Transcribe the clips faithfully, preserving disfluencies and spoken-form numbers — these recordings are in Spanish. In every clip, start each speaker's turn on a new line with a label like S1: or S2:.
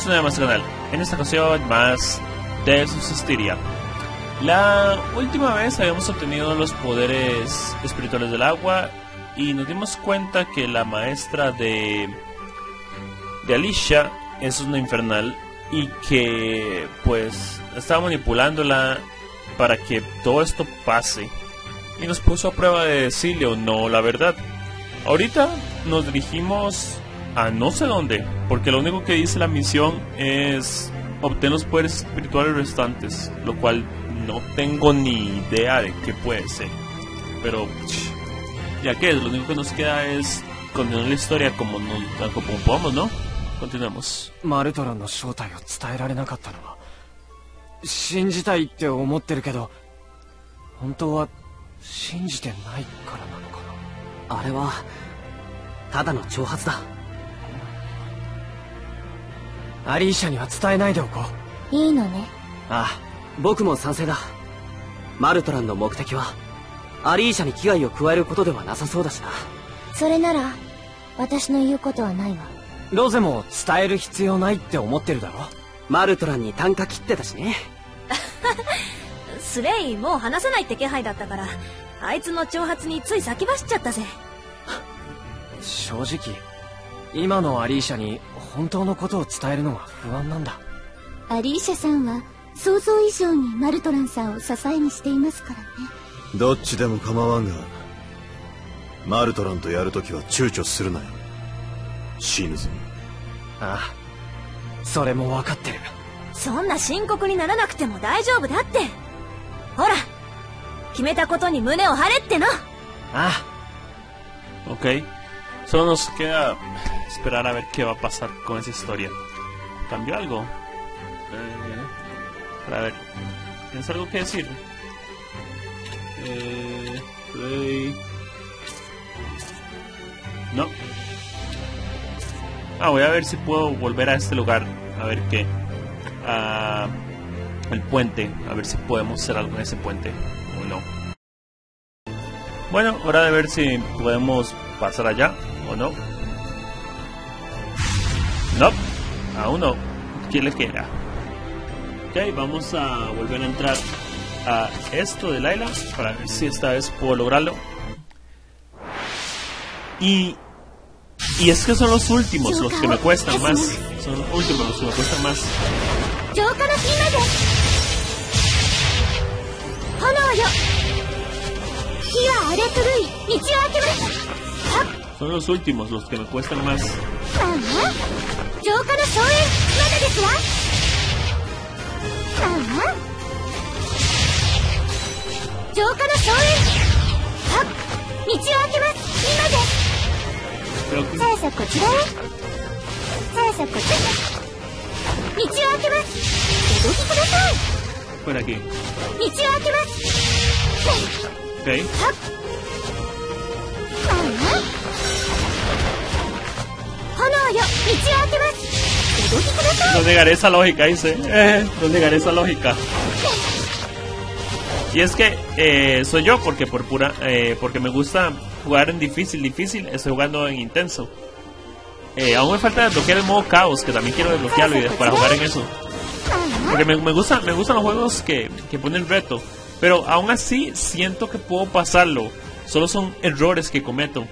S1: bienvenidos una vez más al canal. En esta ocasión más de Susistiria. La última vez habíamos obtenido los poderes espirituales del agua y nos dimos cuenta que la maestra de, de Alicia es una infernal y que pues estaba manipulándola para que todo esto pase, y nos puso a prueba de decirle o no la verdad. Ahorita nos dirigimos a no sé dónde, porque lo único que dice la misión es obtener los poderes espirituales restantes, lo cual no tengo ni idea de qué puede ser. Pero ya que lo único que nos queda es continuar la historia como, nos, como podamos, ¿no? Continuemos.
S2: マルトランの正体を伝えられなかったのは信じたいって思ってるけど、本当は信じてないからなのかな。あれはただの挑発だ。アリーシャには伝えないでおこう。
S3: いいのね。
S2: ああ、僕も賛成だ。マルトランの目的はアリーシャに危害を加えることではなさそうだしな。
S3: それなら私の言うことはないわ。
S2: ロゼも伝える必要ないって思ってるだろ。マルトランに啖呵切ってたしね。
S4: スレイもう話せないって気配だったから、あいつの挑発につい先走っちゃったぜ。
S2: 正直今のアリーシャに本当のことを伝えるのが不安なんだ。
S3: アリーシャさんは想像以上にマルトランさんを支えにしていますからね。
S5: どっちでも構わんが、マルトランとやるときは躊躇するなよ。死ぬぞ。
S2: ああ、それも分かってる。
S4: そんな深刻にならなくても大丈夫だって。ほら、決めたことに胸を張れっての。あ
S2: あ。
S1: Ok, solo nos queda esperar a ver qué va a pasar con esa historia. ¿Cambió algo? Eh, a ver, ¿tienes algo que decir? Eh, play. No. Ah, voy a ver si puedo volver a este lugar. A ver qué. Ah, el puente. A ver si podemos hacer algo en ese puente. O no. Bueno, hora de ver si podemos pasar allá o no. No. Aún no. ¿Quién le queda? Ok, vamos a volver a entrar a esto de Layla para ver si esta vez puedo lograrlo. Y... Y es que son los últimos los que me cuestan más. Son los últimos los que me cuestan más. Son los últimos los que me cuestan más. Creo que... Por aquí. Ok. No negaré esa lógica, dice. Eh, no negaré esa lógica. Y es que eh, soy yo porque por pura eh, porque me gusta jugar en difícil, difícil, estoy jugando en intenso. Eh, aún me falta desbloquear el modo caos, que también quiero desbloquearlo y para jugar en eso. Porque me, me gusta, me gustan los juegos que, que ponen reto, pero aún así siento que puedo pasarlo. Solo son errores que cometo.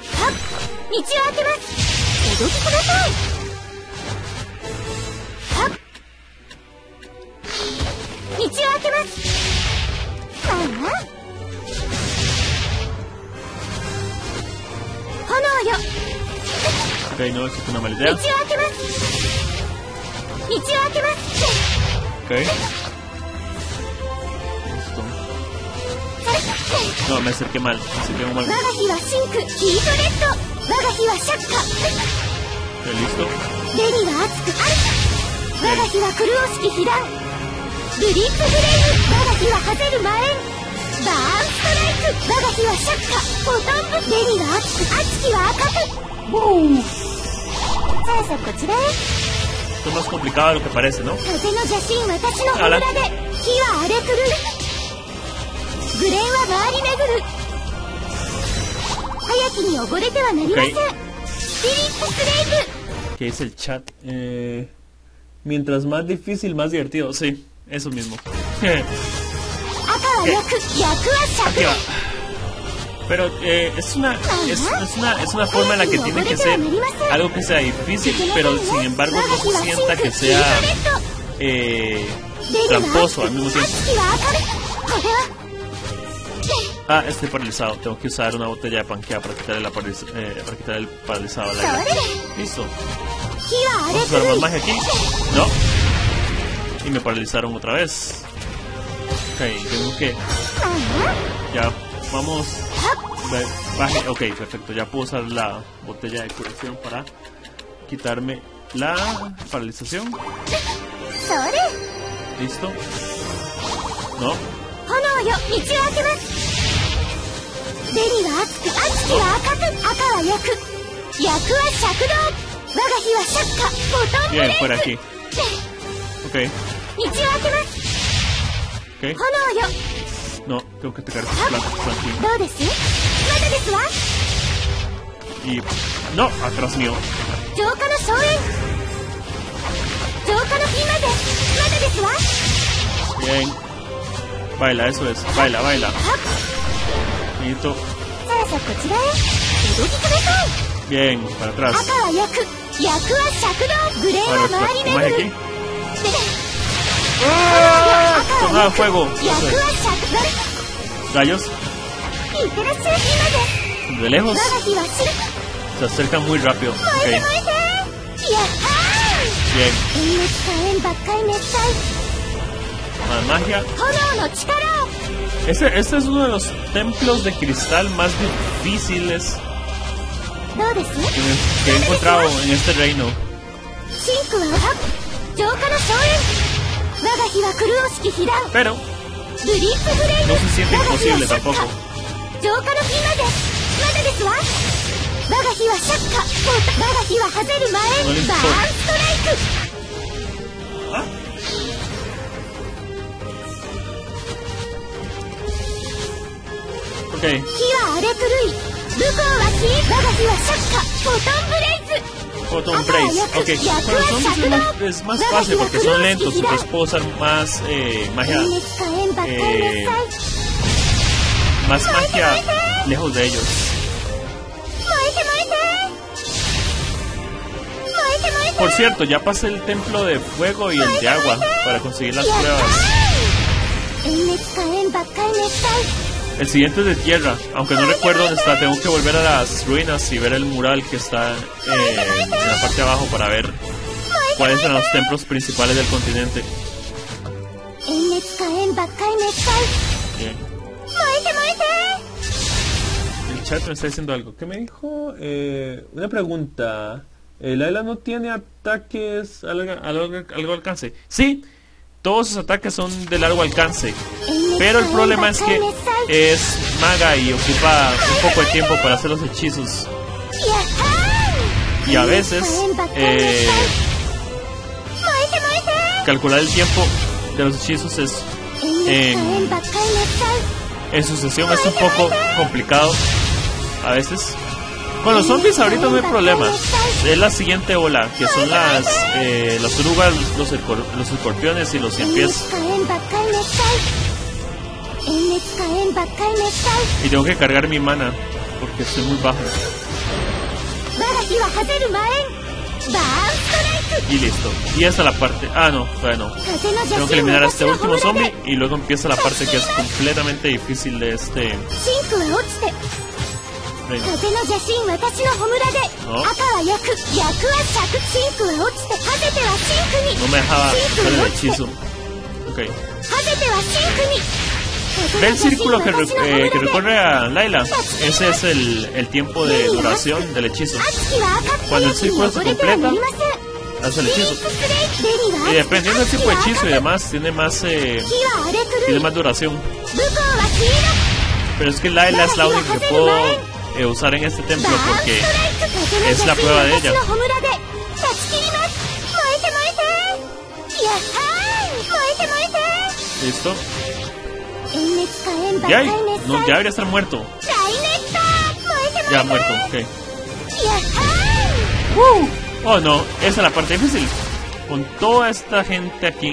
S1: Ok, no, eso es una mala idea. Ok. Listo. No, me acerqué mal. Me acerqué mal. Ok, listo. Uh. Esto es más complicado de lo que parece, ¿no? Ala. Okay. ¿Qué es el chat? Eh, Mientras más difícil, más divertido. Sí, eso mismo.
S3: Acá Yaku, Yaku wa
S1: Aquí va. Pero eh, es, una, es, es, una, es una forma en la que tiene que ser algo que sea difícil, pero sin embargo no se sienta que sea eh, tramposo al mismo tiempo. Ah, estoy paralizado. Tengo que usar una botella de panquea para quitarle, la paraliz eh, para quitar el paralizado al aire. Listo. Vamos a usar más magia aquí. No. Y me paralizaron otra vez. Ok, tengo que... Ya, vamos... Baje. Ok, perfecto. Ya puedo usar la botella de curación para quitarme la paralización. Listo. No. Bien, fuera aquí. Ok. Ok. No, tengo que tocar esta planta aquí. Y... no, atrás mío. Bien. Baila, eso es. Baila, baila. Listo. Bien, para atrás. Ahora, ¿qué más aquí? ¡Ah! Tornado de fuego. Rayos. De lejos. Se acercan muy rápido. Ok. Bien. Más magia. Este, este es uno de los templos de cristal más difíciles que he encontrado en este reino. Pero no se siente imposible tampoco. No le importa. ¿Ah? Ok. Photon Blaze. Ok. Pero son, es, más, es más fácil porque son lentos y pues puedo usar más eh, magia. Eh, más magia lejos de ellos. Por cierto, ya pasé el templo de fuego y el de agua para conseguir las pruebas. El siguiente es de tierra, aunque no recuerdo dónde está. Tengo que volver a las ruinas y ver el mural que está eh, en la parte de abajo para ver cuáles son los templos principales del continente. Bien. El chat me está diciendo algo. ¿Qué me dijo? Eh, una pregunta. ¿El Layla no tiene ataques a largo, a largo, a largo alcance? Sí, todos sus ataques son de largo alcance. Pero el problema es que es maga y ocupa un poco de tiempo para hacer los hechizos. Y a veces eh, calcular el tiempo de los hechizos es en, en sucesión es un poco complicado a veces. Con los zombies ahorita no hay problema. Es la siguiente ola, que son las eh, las orugas, los, los escorpiones y los cien pies. Y tengo que cargar mi mana porque estoy muy bajo. Y listo. Y esa es la parte. Ah, no, bueno. Tengo que eliminar a este último zombie y luego empieza la parte que es completamente difícil de este. Venga. No. No me dejaba hacer el hechizo. Ok. Ve el círculo que, eh, que recorre a Layla. Ese es el, el tiempo de duración del hechizo. Cuando el círculo se completa, hace el hechizo. Y dependiendo del tipo de hechizo y demás, tiene más, eh, tiene más duración. Pero es que Layla es la única que puedo eh, usar en este templo porque es la prueba de ella. Listo. Ya, no, ya debería estar muerto. Ya muerto, ok. Uh, oh no, esa es la parte difícil. con toda esta gente aquí.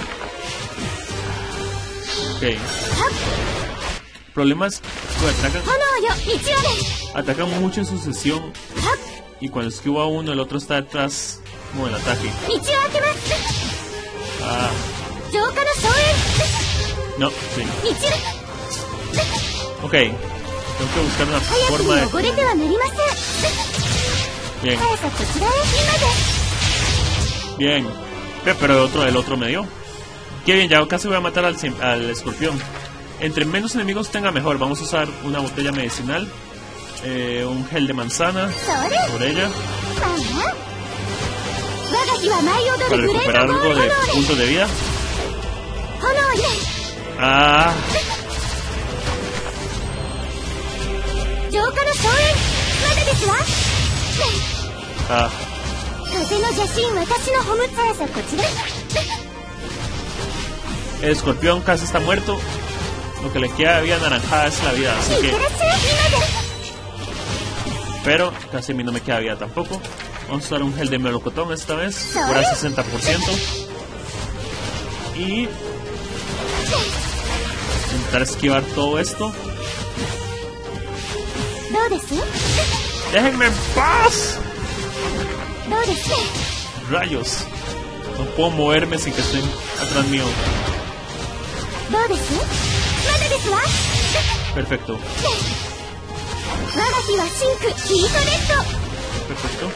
S1: Ok. El problema es que atacan, atacan mucho en sucesión. Y cuando esquivo a uno, el otro está detrás como el ataque. Ah. No, sí. Ok. Tengo que buscar una forma de... Bien. Bien. Pero el otro, el otro me dio. Qué bien, ya casi voy a matar al, al escorpión. Entre menos enemigos tenga mejor. Vamos a usar una botella medicinal. Eh, un gel de manzana por ella. Para recuperar algo de puntos de vida. Ah. Ah. El escorpión casi está muerto. Lo que le queda de vida naranjada es la vida, así que... Pero casi a mí no me queda vida tampoco. Vamos a usar un gel de melocotón esta vez. Cura sesenta por ciento. Y... intentar esquivar todo esto. ¡Déjenme en paz! Rayos. No puedo moverme sin que estén atrás mío. Perfecto. Perfecto.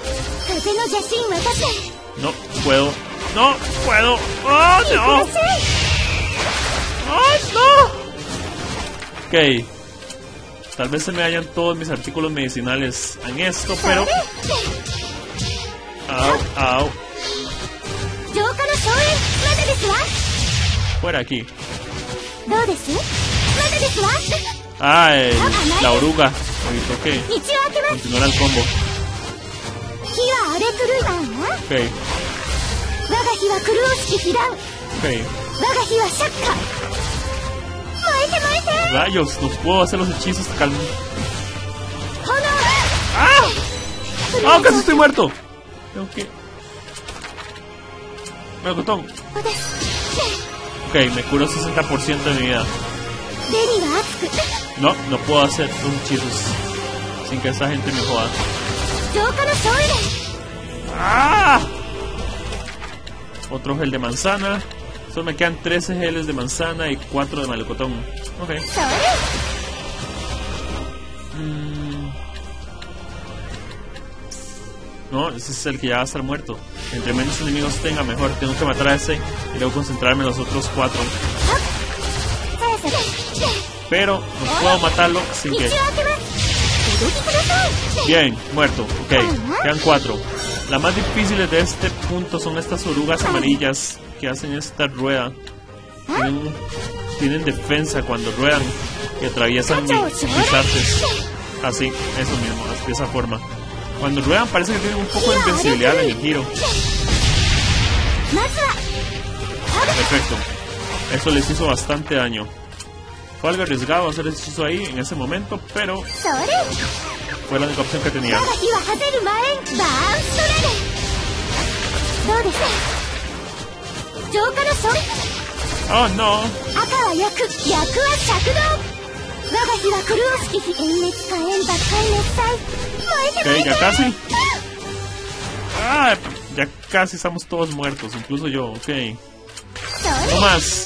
S1: No puedo. No puedo. ¡Oh, no! ¡Oh, no! Ok. Tal vez se me vayan todos mis artículos medicinales en esto, pero... Au, au. Fuera aquí. Ay, la oruga. Me toqué. Continuar el combo. Ok. Ok. Rayos, no puedo hacer los hechizos. Calma. ¡Ah! ¡Ah! ¡Casi estoy muerto! Tengo que... Melocotón. Ok, me curó sesenta por ciento de mi vida. No, no puedo hacer un hechizo sin que esa gente me joda. ¡Ah! Otro gel de manzana. Solo me quedan trece geles de manzana y cuatro de melocotón. Ok. Mm. No, ese es el que ya va a estar muerto. Entre menos enemigos tenga, mejor. Tengo que matar a ese y luego concentrarme en los otros cuatro. Pero no puedo matarlo sin que... Bien, muerto. Ok, quedan cuatro. Las más difíciles de este punto son estas orugas amarillas que hacen esta rueda. Tienen, tienen defensa cuando ruedan y atraviesan mis artes. Así, eso mismo, de esa forma. Cuando ruedan parece que tienen un poco de invencibilidad en el giro. Perfecto. Eso les hizo bastante daño. Fue algo arriesgado hacer ese hechizo ahí en ese momento, pero fue la única opción que tenía. Oh no. Ok, ya casi. Ah, ya casi estamos todos muertos, incluso yo. Ok. No más.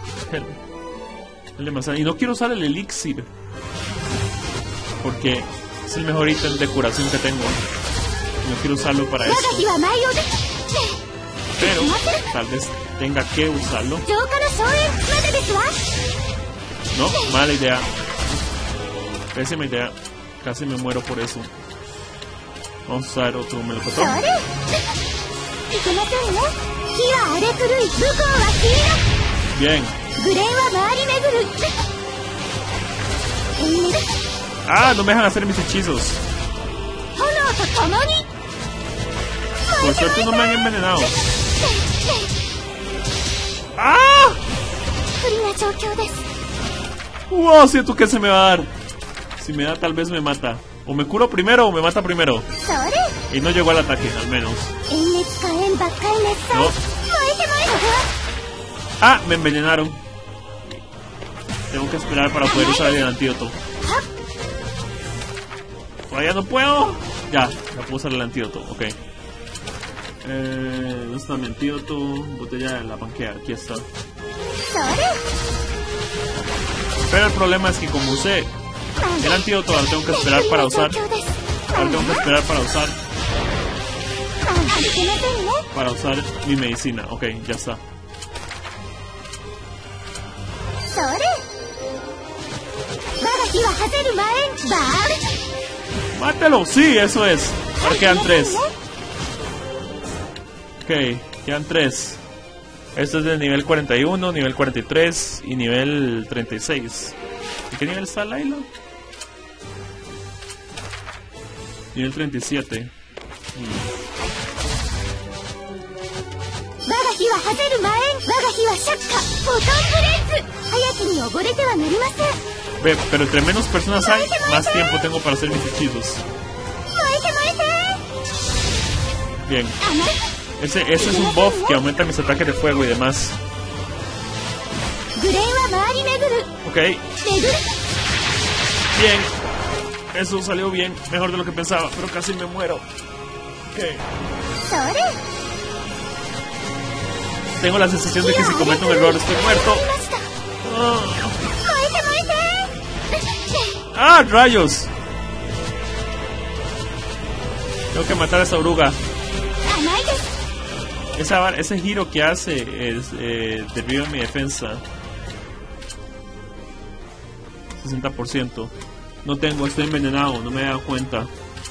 S1: Y no quiero usar el elixir porque es el mejor ítem de curación que tengo. No quiero usarlo para eso, pero tal vez tenga que usarlo. No, mala idea. Pésima idea. Casi me muero por eso. Vamos a usar otro melocotón. Bien. Ah, no me dejan hacer mis hechizos. Por suerte no me han envenenado. ¡Ah! Wow, siento que se me va a dar. Si me da, tal vez me mata. O me curo primero o me mata primero. Y no llegó al ataque, al menos. No. Ah, me envenenaron. Tengo que esperar para poder usar el antídoto. Todavía no puedo. Ya, ya puedo usar el antídoto, ok. Eh, ¿dónde está mi antídoto? Botella de la panquea, aquí está. Pero el problema es que como usé el antídoto, ahora tengo que esperar para usar. Ahora tengo que esperar para usar. Para usar mi medicina, ok, ya está. ¡Mátelo! Sí, eso es. Ahora quedan tres. Ok, quedan tres. Esto es de nivel cuarenta y uno, nivel cuarenta y tres y nivel treinta y seis. ¿En qué nivel está Layla? Nivel treinta y siete. Hmm. Ve, pero entre menos personas hay, más tiempo tengo para hacer mis hechizos. Bien. Ese, ese es un buff que aumenta mis ataques de fuego y demás. Ok. Bien. Eso salió bien. Mejor de lo que pensaba, pero casi me muero. Ok. Tengo la sensación de que si cometo un error estoy muerto. Oh. ¡Ah, rayos! Tengo que matar a esa oruga. Esa, ese giro que hace es eh, derriba mi defensa. sesenta por ciento. No tengo, estoy envenenado, no me he dado cuenta.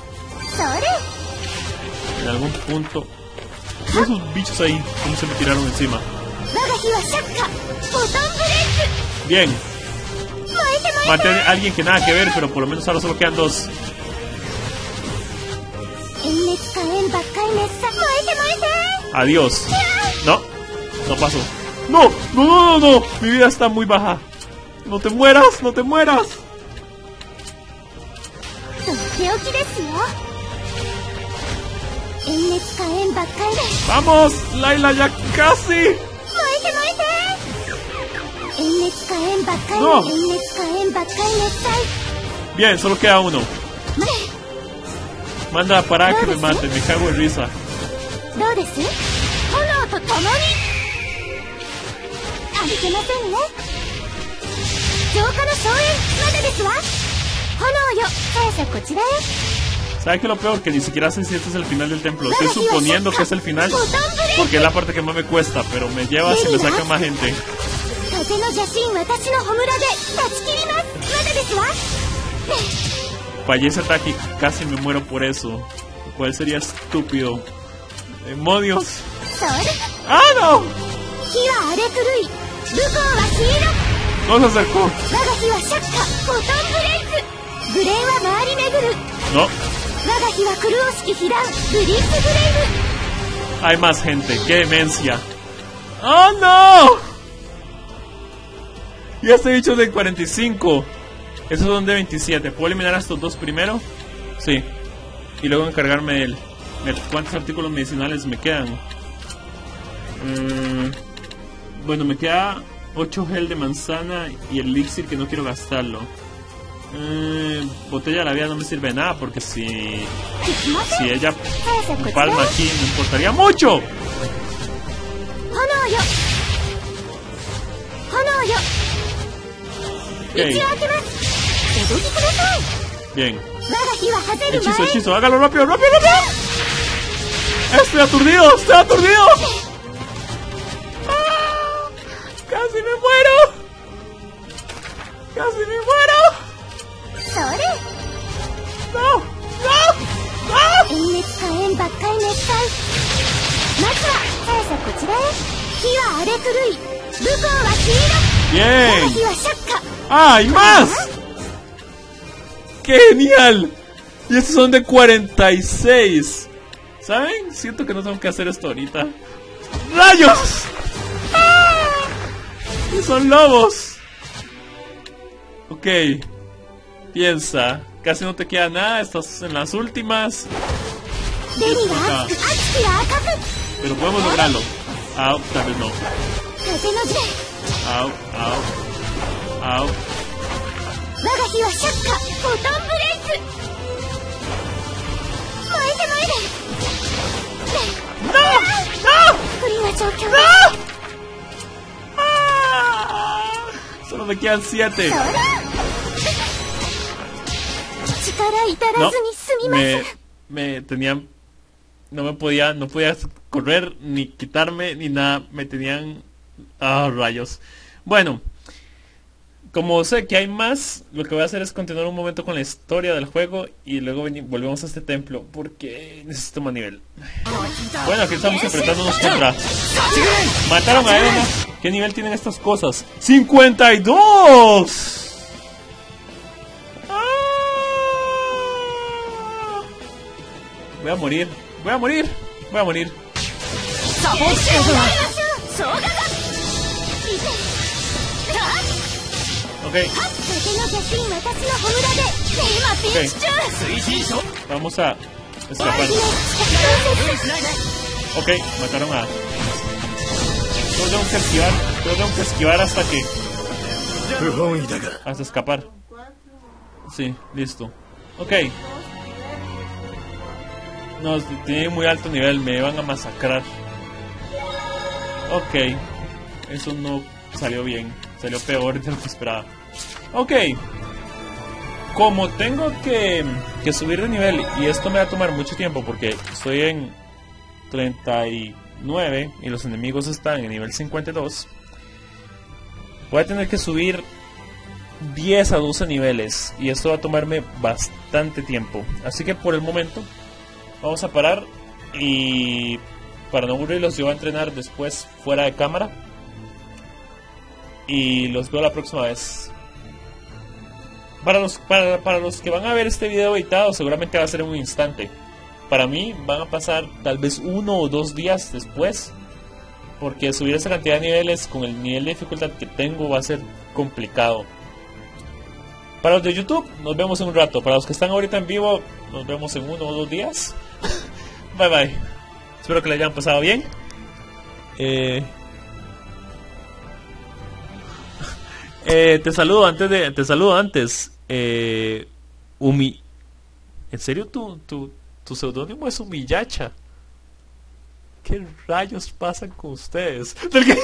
S1: En algún punto. Esos bichos ahí, ¿cómo se me tiraron encima? Bien. Maté a alguien que nada que ver, pero por lo menos ahora solo quedan dos. Adiós. No, no pasó. No, no, no, no, no. Mi vida está muy baja. No te mueras, no te mueras. Vamos, Layla, ya casi. No. Bien, solo queda uno. Manda para que me mate, me cago en risa. ¿Sabes qué es lo peor? Que ni siquiera sé si este es el final del templo. Estoy suponiendo que es el final porque es la parte que más me cuesta, pero me lleva si me saca más gente. Fallé ese ataque y casi me muero por eso, lo cual sería estúpido. ¡Demonios! ¡Ah, no! No se acercó. No. Hay más gente, qué demencia. ¡Oh, no! Ya estoy hecho de cuarenta y cinco. Esos son de veintisiete. ¿Puedo eliminar a estos dos primero? Sí. Y luego encargarme de él. ¿Cuántos artículos medicinales me quedan? Mm, bueno, me queda ocho gel de manzana y el elixir que no quiero gastarlo. Mm, botella de la vida no me sirve de nada porque si si ella palma aquí me importaría mucho. Okay. Bien. Hechizo, hechizo, hágalo rápido, rápido, rápido. Estoy aturdido, estoy aturdido. ¡Ah! Casi me muero. Casi me muero. No, no, no. Bien. ¡Ah, hay más! ¡Qué genial! Y estos son de cuarenta y seis. ¿Saben? Siento que no tengo que hacer esto ahorita. ¡Rayos! ¡Ah! Y son lobos. Ok. Piensa. Casi no te queda nada. Estás en las últimas.
S3: ベリーは熱く熱きは赤く
S1: Pero podemos lograrlo. Au, tal vez no.
S3: 風の時代
S1: Au, au, au.
S3: 我が火はシャッカボトンブレイス燃えて燃える
S1: ¡No! ¡No!
S3: 不利な状況
S1: ¡No! ¡Ah! Solo me quedan siete.
S3: そら力至らずにすみません
S1: Me, me tenían, no me podía, no podía correr ni quitarme ni nada, me tenían, ah, rayos. Bueno, como sé que hay más, lo que voy a hacer es continuar un momento con la historia del juego y luego volvemos a este templo porque necesito más nivel. Bueno, aquí estamos enfrentándonos contra, mataron a Edna. ¿Qué nivel tienen estas cosas? ¡cincuenta y dos! Voy a morir, voy a morir, voy a morir. Ok. Okay. Vamos a escapar. Ok, mataron a... Solo tengo que esquivar, solo tengo que esquivar hasta que... Hasta escapar. Sí, listo. Ok. No, tiene muy alto nivel, me van a masacrar. Ok. Eso no salió bien. Salió peor de lo que esperaba. Ok. Como tengo que, que subir de nivel y esto me va a tomar mucho tiempo porque estoy en treinta y nueve y los enemigos están en nivel cincuenta y dos, voy a tener que subir diez a doce niveles y esto va a tomarme bastante tiempo. Así que por el momento vamos a parar y para no aburrirlos yo voy a entrenar después fuera de cámara y los veo la próxima vez. Para los, para, para los que van a ver este video editado seguramente va a ser en un instante. Para mí van a pasar tal vez uno o dos días después, porque subir esa cantidad de niveles con el nivel de dificultad que tengo va a ser complicado. Para los de YouTube nos vemos en un rato. Para los que están ahorita en vivo nos vemos en uno o dos días. Bye bye. Espero que le hayan pasado bien. Eh... Eh, te saludo antes de, te saludo antes. Eh, Umi, ¿en serio tu, tu, tu seudónimo es Humillacha? ¿Qué rayos pasan con ustedes?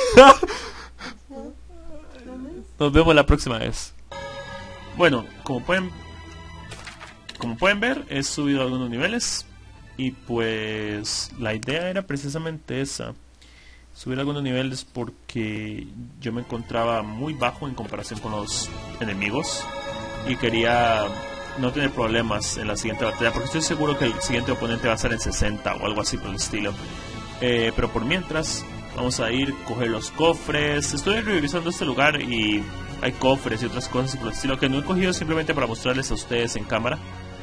S1: Nos vemos la próxima vez. Bueno, como pueden, como pueden ver, he subido algunos niveles y pues la idea era precisamente esa. Subir algunos niveles porque yo me encontraba muy bajo en comparación con los enemigos y quería no tener problemas en la siguiente batalla porque estoy seguro que el siguiente oponente va a ser en sesenta o algo así por el estilo. Eh, pero por mientras vamos a ir a coger los cofres. Estoy revisando este lugar y hay cofres y otras cosas por el estilo que no he cogido simplemente para mostrarles a ustedes en cámara.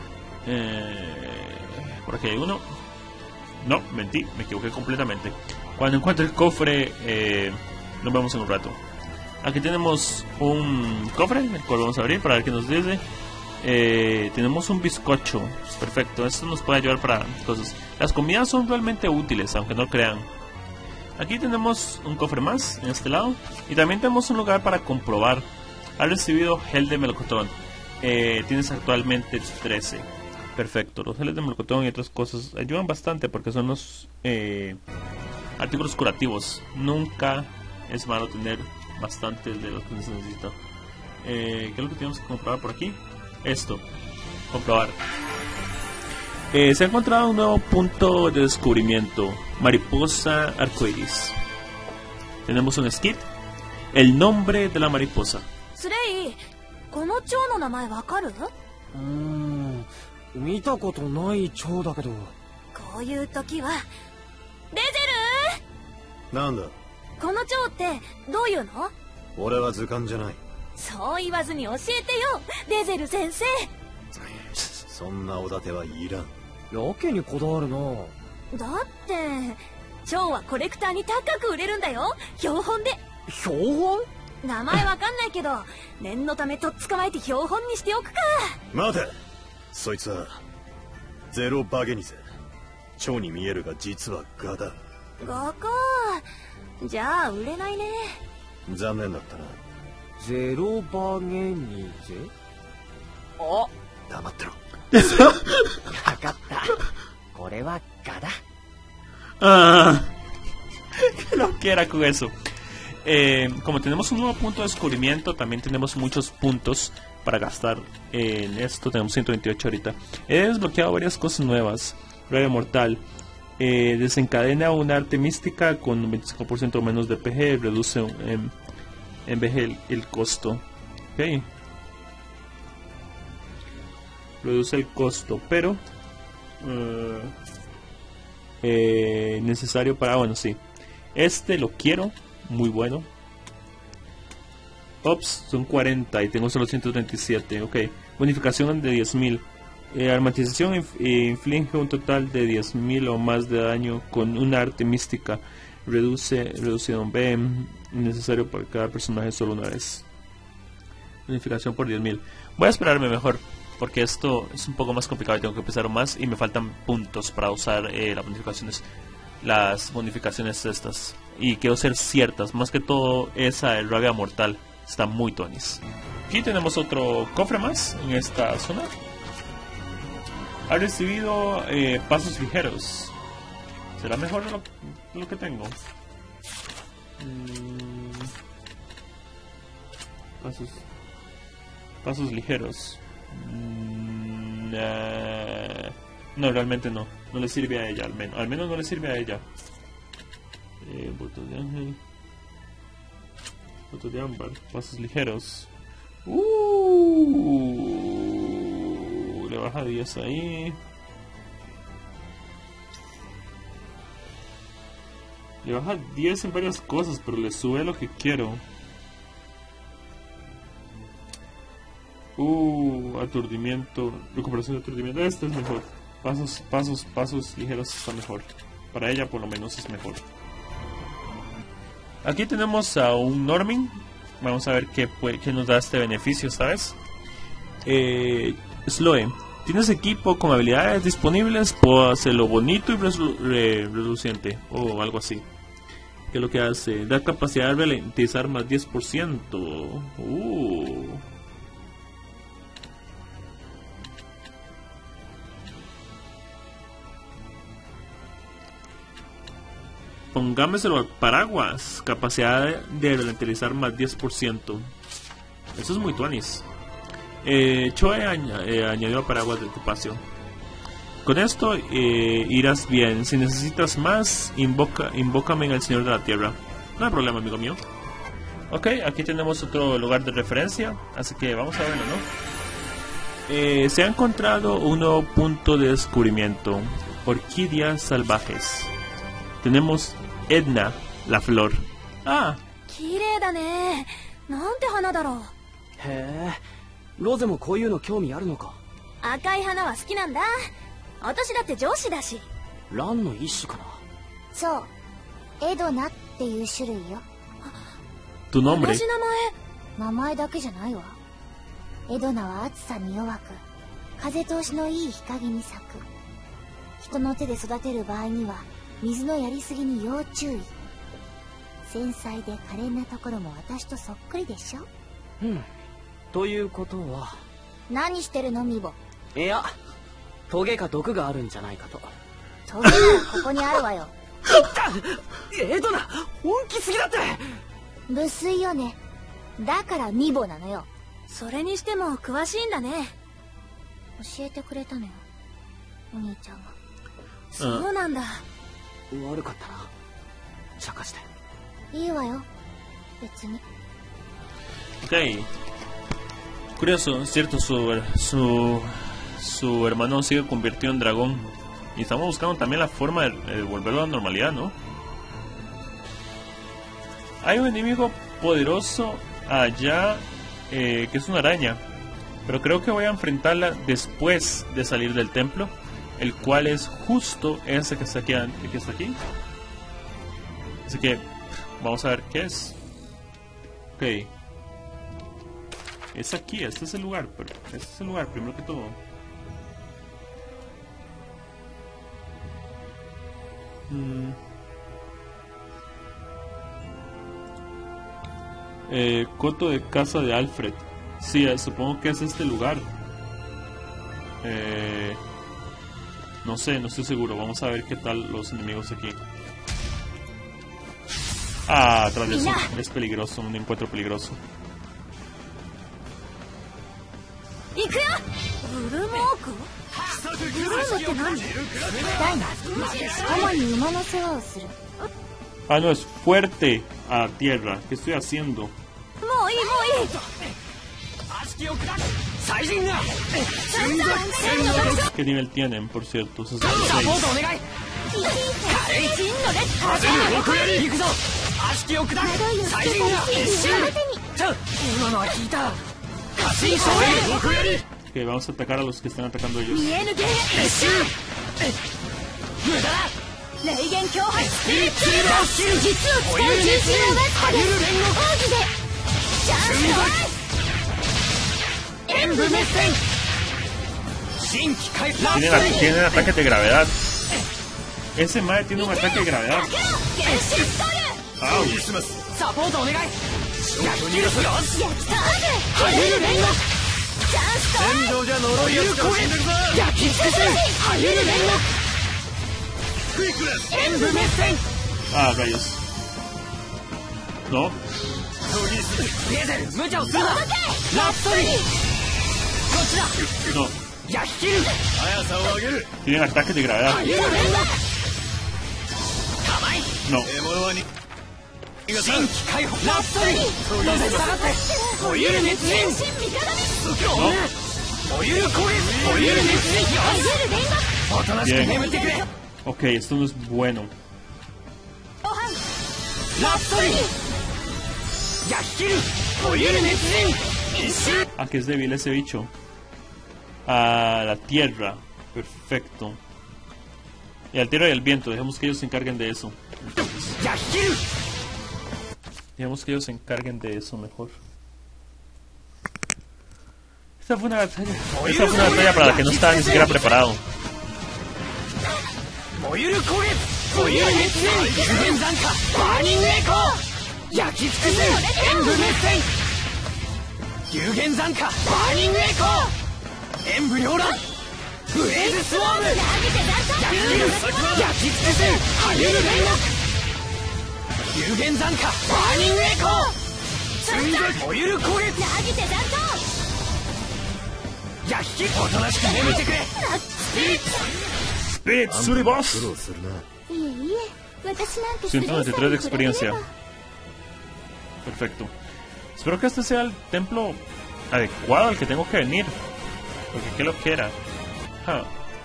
S1: Eh, por aquí hay uno. No, mentí, me equivoqué completamente. Cuando encuentre el cofre, eh, nos vemos en un rato. Aquí tenemos un cofre, el cual vamos a abrir para ver qué nos dice. Eh, tenemos un bizcocho, perfecto, esto nos puede ayudar para cosas. Las comidas son realmente útiles, aunque no crean. Aquí tenemos un cofre más, en este lado. Y también tenemos un lugar para comprobar. Has recibido gel de melocotón. Eh, tienes actualmente trece. Perfecto, los geles de melocotón y otras cosas ayudan bastante porque son los... Eh, artículos curativos. Nunca es malo tener bastantes de lo que se necesita. Eh, ¿Qué es lo que tenemos que comprobar por aquí? Esto. Comprobar. Eh, se ha encontrado un nuevo punto de descubrimiento. Mariposa arcoiris. Tenemos un skit. El nombre de la mariposa.
S4: Srei, ¿この蝶の名前わかる?
S2: うーん、見たことない蝶だけど。
S4: こういう時はデゼル
S5: なんだ
S4: この蝶ってどういうの？
S5: 俺は図鑑じゃない。
S4: そう言わずに教えてよ、デゼル先生。
S5: そんなおだてはいらん。
S2: やけにこだわるな。
S4: だって蝶はコレクターに高く売れるんだよ、標本で。
S2: 標本？
S4: 名前わかんないけど念のためとっ捕まえて標本にしておくか。
S5: 待て、そいつはゼロバゲニゼ。 蝶に見えるが実は蛾だ。
S4: 蛾か。じゃあ売れないね。
S5: 残念だったな。
S2: ゼロバゲニゼ。あ、
S5: 黙ってろ。
S2: わかった。これはガだ。
S1: Ah, creo que era con eso. Eh, como tenemos un nuevo punto de descubrimiento, también tenemos muchos puntos para gastar en esto. Tenemos ciento veintiocho ahorita. He desbloqueado varias cosas nuevas. Rabia mortal. Eh, desencadena una arte mística con un veinticinco por ciento menos de P G. Reduce en, en V G el, el costo. Ok. Reduce el costo, pero uh, eh, necesario para... Bueno, sí. Este lo quiero. Muy bueno. Ops, son cuarenta y tengo solo ciento treinta y siete. Ok. Bonificación de diez mil. Eh, armatización inf eh, inflige un total de diez mil o más de daño con una arte mística. Reduce reducción B. Necesario para cada personaje solo una vez. Bonificación por diez mil. Voy a esperarme mejor, porque esto es un poco más complicado y tengo que empezar más y me faltan puntos para usar eh, las bonificaciones. Las bonificaciones estas. Y quiero ser ciertas, más que todo esa de rabia mortal. Está muy tonis. Aquí tenemos otro cofre más en esta zona. Ha recibido eh, pasos ligeros. ¿Será mejor de lo, de lo que tengo? Mm. Pasos. Pasos ligeros. Mm, uh, no, realmente no. No le sirve a ella, al menos. Al menos no le sirve a ella. Eh, votos de ángel. Votos de ámbar. Pasos ligeros. Uh, le baja diez ahí. Le baja diez en varias cosas, pero le sube lo que quiero. Uh, aturdimiento. Recuperación de aturdimiento. Este es mejor. Pasos, pasos, pasos ligeros está mejor. Para ella por lo menos es mejor. Aquí tenemos a un Norming. Vamos a ver qué, qué nos da este beneficio, ¿sabes? Eh, Sloe. Tienes equipo con habilidades disponibles. Puedo hacerlo bonito y resolu re reluciente. O algo así. ¿Qué es lo que hace? Da capacidad de ralentizar más diez por ciento. Uh. Pongámoselo al paraguas. Capacidad de ralentizar más diez por ciento. Eso es muy tuanis. Eh, Choe añ eh, añadió a paraguas de ocupación. Con esto eh, irás bien. Si necesitas más, invoca, invócame en el Señor de la Tierra. No hay problema, amigo mío. Ok, aquí tenemos otro lugar de referencia. Así que vamos a verlo, ¿no? Eh, se ha encontrado un nuevo punto de descubrimiento. Orquídeas salvajes. Tenemos Edna, la flor. Ah.
S4: 綺麗だね。なんて花だろう。
S2: へえ、ロゼもこういうの興味あるのか。
S4: 赤い花は好きなんだ。私だって上司だし。
S2: ランの一種かな。
S3: そうエドナっていう種類よ。
S1: Tu nombre.
S4: 同じ名前。
S3: 名前だけじゃないわ。エドナは暑さに弱く風通しのいい日陰に咲く。人の手で育てる場合には水のやりすぎに要注意。繊細で可憐なところも私とそっくりでしょ。
S2: うん。ということは。
S3: 何してるのミボ。
S2: いや、トゲか毒があるんじゃないかと。
S3: トゲならここにあるわよ。
S2: エドナ、本気すぎだって。
S3: 無粋よね。だからミボなのよ。
S4: それにしても詳しいんだね。
S3: 教えてくれたのよ、お兄ちゃんが。
S4: そうなんだ。
S2: 悪かったな。茶化して。
S3: いいわよ、別に。
S1: Ok. Curioso, es cierto, su, su, su hermano sigue convertido en dragón. Y estamos buscando también la forma de, de volverlo a la normalidad, ¿no? Hay un enemigo poderoso allá, eh, que es una araña. Pero creo que voy a enfrentarla después de salir del templo. El cual es justo ese que está aquí. Que está aquí. Así que vamos a ver qué es. Ok. Es aquí, este es el lugar. Pero este es el lugar, primero que todo. Mm. Eh, coto de casa de Alfred. Sí, eh, supongo que es este lugar. Eh, no sé, no estoy seguro. Vamos a ver qué tal los enemigos aquí. Ah, atrás de eso. Es peligroso, un encuentro peligroso. Ah, no, es fuerte a tierra. ¿Qué estoy haciendo? ¿Qué nivel tienen, por cierto? sesenta y seis. Ok, vamos a atacar a los que están atacando ellos. Tienen, tienen ataques de gravedad. Ese mae tiene un ataque de gravedad. Au. Ah, rayos. No. No. Tienen ataques de gravedad. No. No. Bien. Ok, esto no es bueno. ¿A qué es débil ese bicho? A la tierra. Perfecto. Y al tierra y al viento. Dejemos que ellos se encarguen de eso. Entonces, dejemos que ellos se encarguen de eso mejor. Esta fue una batalla. Esta fue una batalla para la que no estaba ni siquiera preparado. Speed, Suri Boss. ciento noventa y tres de experiencia. Perfecto. Espero que este sea el templo adecuado al que tengo que venir. Porque qué lo que era. Huh.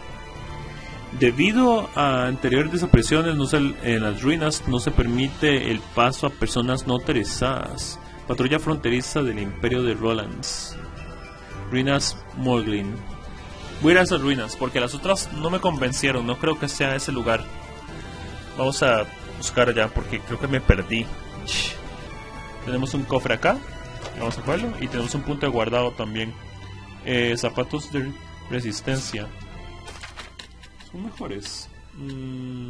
S1: Debido a anteriores desapariciones no se, en las ruinas, no se permite el paso a personas no autorizadas. Patrulla fronteriza del Imperio de Rolands. Ruinas Morglin. Voy a ir a esas ruinas porque las otras no me convencieron. No creo que sea ese lugar. Vamos a buscar allá porque creo que me perdí. Tenemos un cofre acá. Vamos a cogerlo. Y tenemos un punto de guardado también. Eh, zapatos de resistencia. Son mejores. Mm.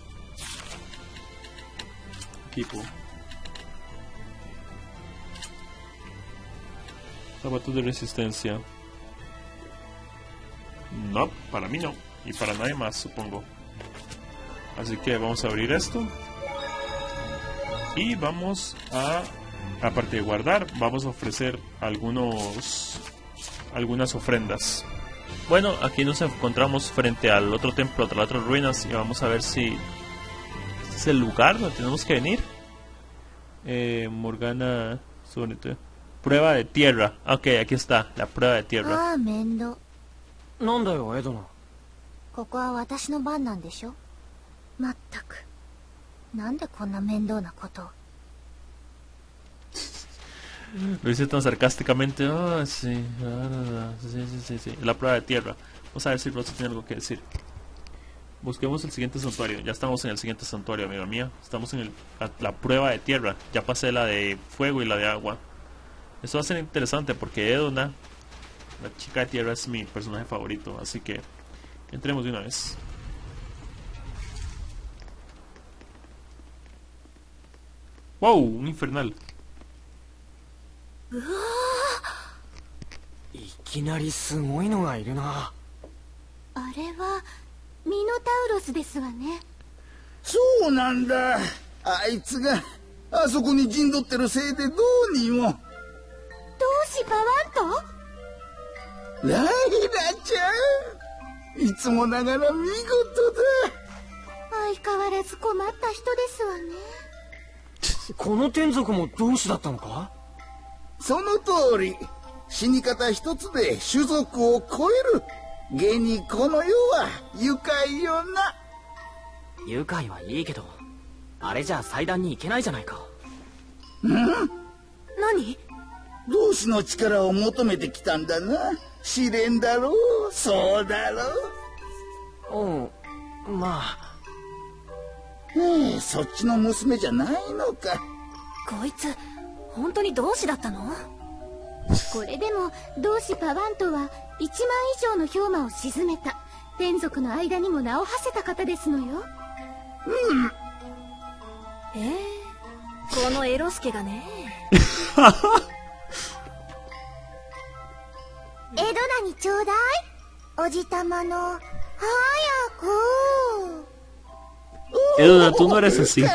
S1: Equipo. Zapatos de resistencia. No, para mí no. Y para nadie más, supongo. Así que vamos a abrir esto. Y vamos a... Aparte de guardar, vamos a ofrecer algunos... Algunas ofrendas. Bueno, aquí nos encontramos frente al otro templo, a las otras ruinas. Y vamos a ver si... Este es el lugar donde tenemos que venir. Eh, Morgana... Sobre todo. Prueba de tierra. Ok, aquí está, la prueba de tierra.
S3: Ah, mendo.
S2: なんだよエドナ。
S3: ここは私の番なんでしょ。まったく。なんでこんな面倒なことを。
S1: Lo dice tan sarcásticamente. Ah, sí. Ah, sí, sí, sí, sí. La prueba de tierra. Vamos a ver si Rosa tiene algo que decir. Busquemos el siguiente santuario. Ya estamos en el siguiente santuario, amiga mía. Estamos en el, la, la prueba de tierra. Ya pasé la de fuego y la de agua. Esto va a ser interesante porque Edona, la chica de tierra, es mi personaje favorito. Así que entremos de una vez. Wow, un infernal.
S2: いきなりすごいのがいるな。
S3: あれはミノタウロスですわね。
S6: そうなんだ。あいつがあそこに陣取ってるせいでどうにも。
S3: 同志パワント？
S6: ライラちゃん、いつもながら見事だ。
S3: 相変わらず困った人ですわね。
S2: この天族も同志だったのか？
S6: その通り。死に方一つで種族を超える。現にこの世は愉快よな。
S2: 愉快はいいけど、あれじゃ祭壇に行けないじゃないか。
S6: ん？
S4: 何？
S6: 同志の力を求めてきたんだな。試練だろう。そうだろう。
S2: うん、まあ。
S6: ねえ、そっちの娘じゃないのか。
S4: こいつ本当に同志だったの？
S3: これでも同志パワントはいちまん以上の氷馬を沈めた天族の間にも名を馳せた方ですのよ。
S4: ええー、このエロスケがね。
S3: 江戸名にちょうだい。おじたまの早く。
S1: Edona, tú no eres así.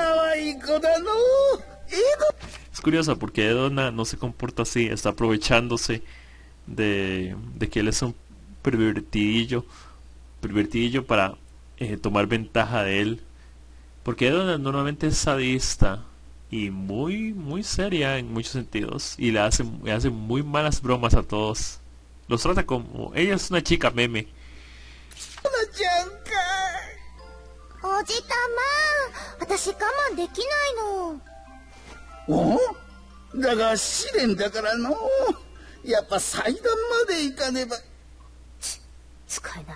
S1: Es curioso porque Edona no se comporta así, está aprovechándose de, de que él es un pervertidillo, pervertidillo para eh, tomar ventaja de él. Porque Edona normalmente es sadista y muy, muy seria en muchos sentidos. Y le hace, le hace muy malas bromas a todos. Los trata como... Ella es una chica meme.
S3: おじたま、私我慢できないの。
S6: お？だが試練だからの。やっぱ祭壇まで行かねば。
S3: 使えない。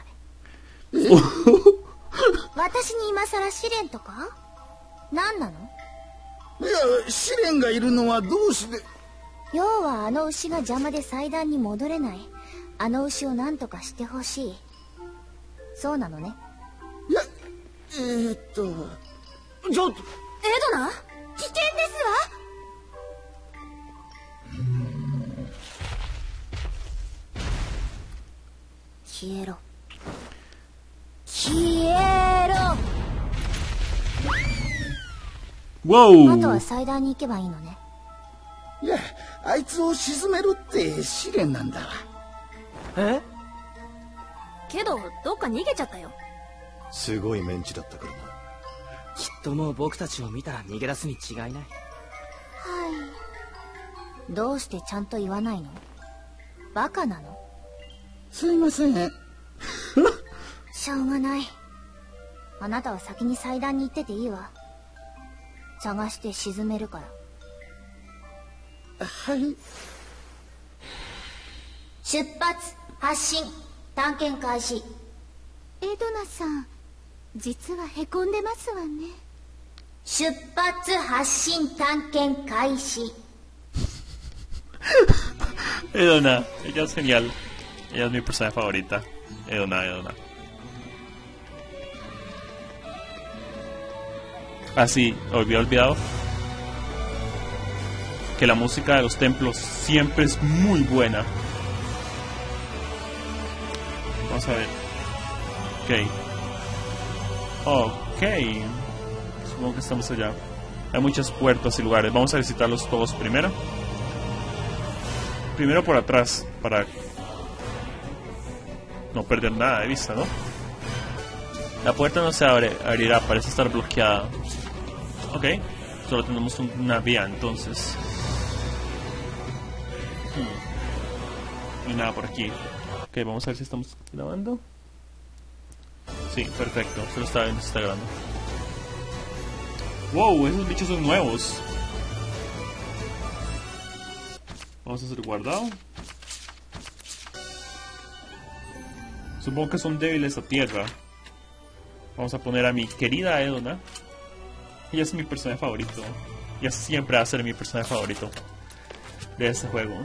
S3: 私に今さら試練とか？何なの？
S6: いや、試練がいるのは同志で。
S3: 要はあの牛が邪魔で祭壇に戻れない。あの牛を何とかしてほしい。そうなのね。
S6: いや、えー、っと
S2: ちょっと、
S4: エドナ？
S3: 危険ですわ。消えろ。消えろ。
S1: Wow.
S3: あとは祭壇に行けばいいのね。
S6: いや、あいつを沈めるって試練なんだわ。
S2: え？
S4: けどどっか逃げちゃったよ。
S5: すごいメンチだったからな。
S2: きっともう僕たちを見たら逃げ出すに違いない。
S3: はい。どうしてちゃんと言わないの？バカなの？
S6: すいません。
S3: しょうがない。あなたは先に祭壇に行ってていいわ。探して沈めるから。
S6: はい。
S3: 出発、発進、探検開始。
S7: エドナさん、実はへこんでますわね。
S3: 出発、発進、探検開始。
S1: Edona, ella es genial. Ella es mi personaje favorita. Edona, Edona. Ah, sí, había olvidado que la música de los templos siempre es muy buena. Vamos a ver. Ok. Ok. Supongo que estamos allá. Hay muchas puertas y lugares. Vamos a visitarlos todos primero. Primero por atrás, para no perder nada de vista, ¿no? La puerta no se abre, abrirá, parece estar bloqueada. Ok, solo tenemos un, una vía entonces. Hmm. No hay nada por aquí. Ok, vamos a ver si estamos grabando. Sí, perfecto, solo está viendo si está grabando. Wow, esos bichos son nuevos. Vamos a hacer guardado. Supongo que son débiles a tierra. Vamos a poner a mi querida Edona. Ella es mi personaje favorito. Ella siempre va a ser mi personaje favorito de este juego.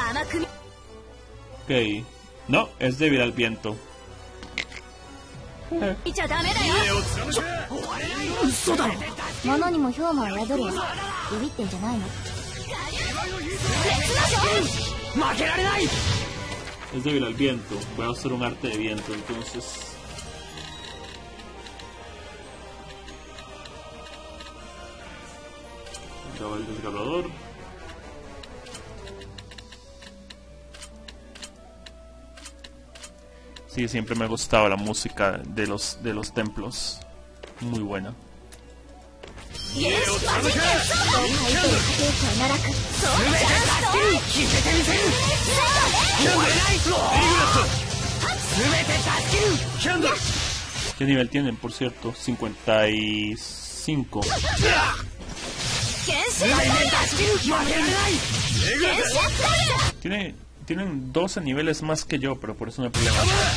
S1: Ok. No, es débil al viento.
S4: いちゃダメだよ。
S2: 嘘だろ。
S3: 物にも氷河は宿るよ。ビビってんじゃないの？
S2: 負けられない。
S1: Es débil al viento. Voy a usar un arte de viento entonces. El desgarrador. Sí, siempre me ha gustado la música de los de los templos. Muy buena. ¿Qué nivel tienen, por cierto? cincuenta y cinco. Tiene, tienen doce niveles más que yo, pero por eso no hay problema.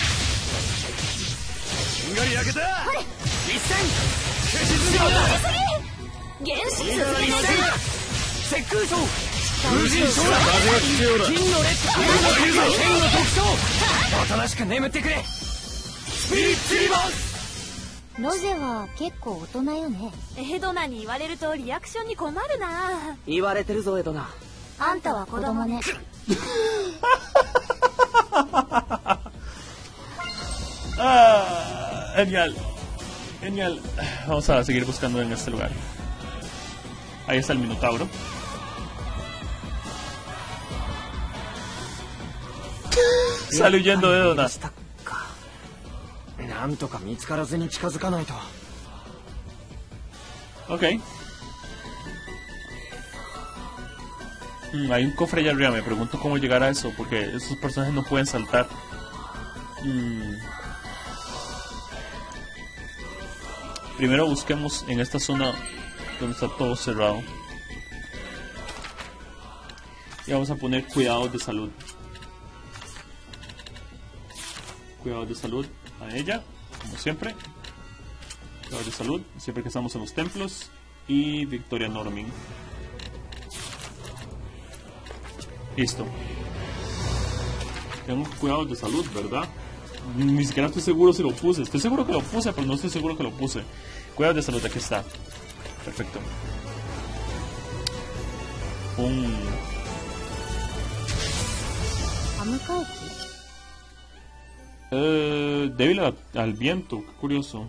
S3: ロゼは結構大人よね。
S4: エドナに言われるとリアクションに困るな。
S2: 言われてるぞエドナ。
S3: あんたは子供ね。
S1: Ah, genial, genial. Vamos a seguir buscando en este lugar. Ahí está el Minotauro. Sale huyendo de Edona.
S2: なんとか見つからずに近づかないと。
S1: Ok. Mm, hay un cofre allá arriba. Me pregunto cómo llegar a eso, porque esos personajes no pueden saltar. Mm. Primero busquemos en esta zona donde está todo cerrado. Y vamos a poner cuidados de salud. Cuidados de salud a ella, como siempre. Cuidados de salud, siempre que estamos en los templos. Y Victoria Normin. Listo. Tengo cuidados de salud, ¿verdad? Ni siquiera estoy seguro si lo puse. Estoy seguro que lo puse, pero no estoy seguro que lo puse. Cuidados de salud, aquí está. Perfecto. Un... Eh, débil a, al viento, qué curioso.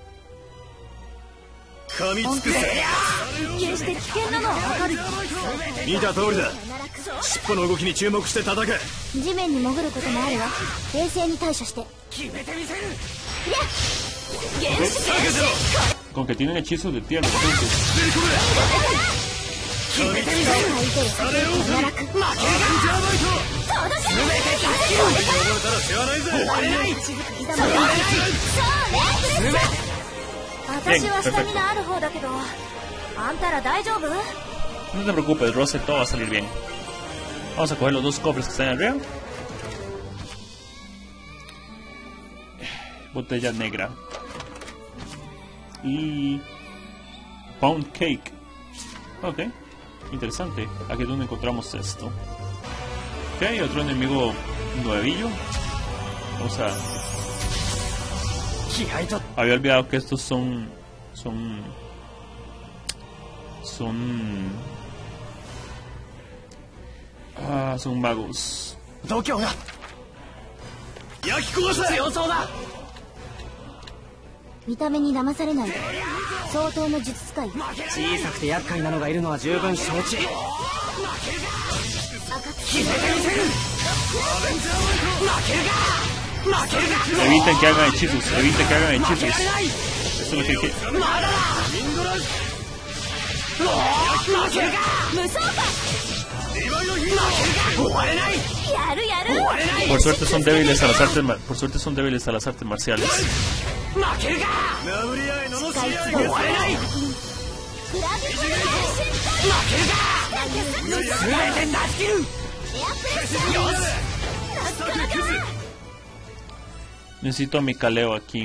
S5: 噛みつくぜ。
S4: 決して危険なのはわかるよ。
S5: 見た通りだ。尻尾の動きに注目して叩け。
S3: 地面に潜ることもあるわ。冷静に対処して。
S1: Con que tienen hechizos de tierra, entonces. No te preocupes, Rose, todo va a salir bien. Vamos a coger los dos cofres que están arriba. Botella negra. Y... Pound Cake. Ok, interesante. Aquí es donde encontramos esto. Ok, otro enemigo nuevillo. Vamos a... Había olvidado que estos son... Son... Son... Ah, son magos.
S3: 見た目に騙されないで。相当の術使い。
S2: 小さくて厄介なのがいるのは十分承知。
S1: Eviten que hagan hechizos, eviten que hagan hechizos. Eso es lo que quiero. Por suerte son débiles a las artes, por suerte son débiles a las artes marciales. Necesito a mi Kaleo aquí.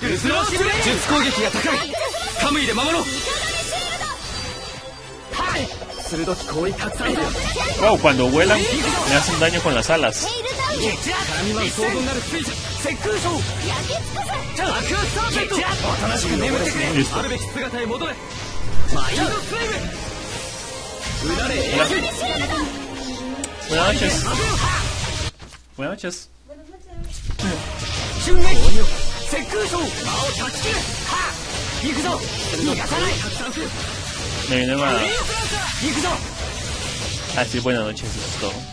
S1: Wow, cuando vuelan me hacen daño con las alas. Listo. Buenas noches. Buenas noches. Me viene a decir buenas noches, eso es todo.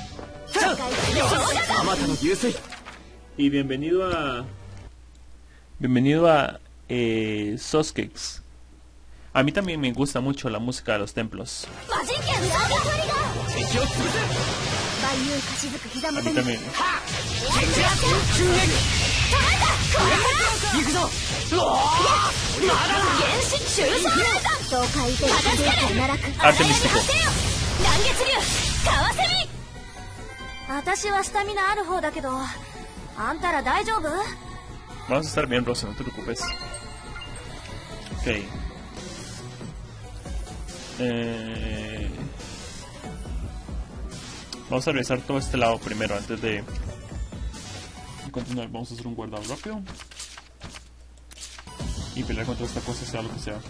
S1: Y bienvenido a... Bienvenido a eh, Soskex. A mí también me gusta mucho la música de los templos. A mí también. Arte místico. Vamos a estar bien, Rosa, no te preocupes. Ok. Eh... Vamos a revisar todo este lado primero antes de continuar. Vamos a hacer un guardado rápido y pelear contra esta cosa, sea lo que sea.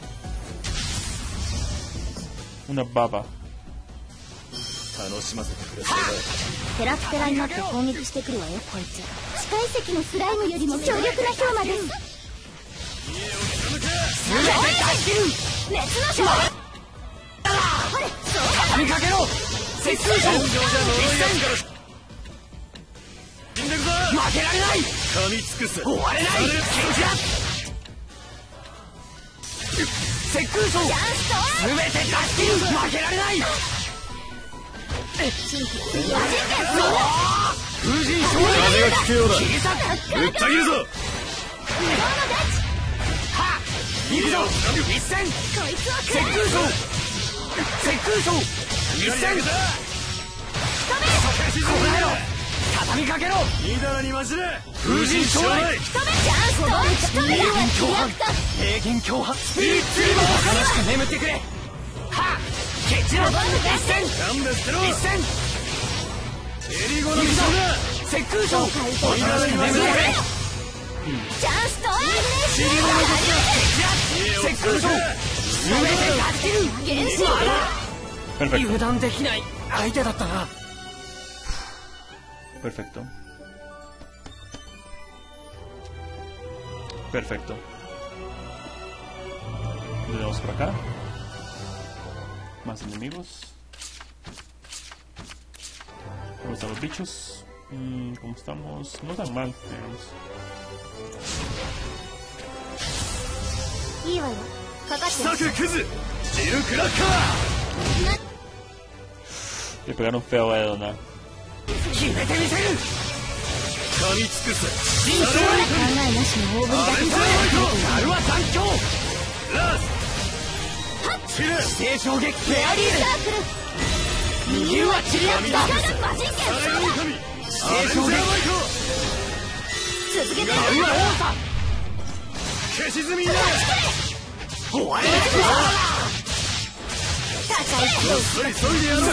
S1: Una baba.
S7: 楽しませてくれそうだ。ペラペラになって攻撃してくるわよ、こいつ。地下遺跡のスライムよりも強力な氷魔です。熱のショー。ほれ、畳みかけろ。接空衝。負けられない。噛み尽くす。終われない。ケンジだ。接空衝。全て出し切る。負けられない。 風神衝撃が効くようだ。ぶった切るぞ。はっ、行くぞ。一戦。接空衝。接空衝。一戦。こらえろ。畳みかけろ。リーダーに混じれ。風神衝撃。平均強悍。平均強悍。スピリッツリボー。悲しく眠ってくれ。はっ。 ケチロ一戦一戦エリゴの水だ接空衝追い出し眠れチャンスとシリゴの接空衝全て勝ち切る原始油断できない相手だったな
S1: Perfecto. Perfecto. Lo tenemos por acá. Más enemigos. ¿Cómo están los bichos? Mm, ¿Cómo estamos? No tan mal, digamos. Le pegaron feo a Edona.
S7: 指定衝撃フェアリール右はチリアクタ指定衝撃続けてガウア王さ消し済みだ終われ高いそれそれでやろう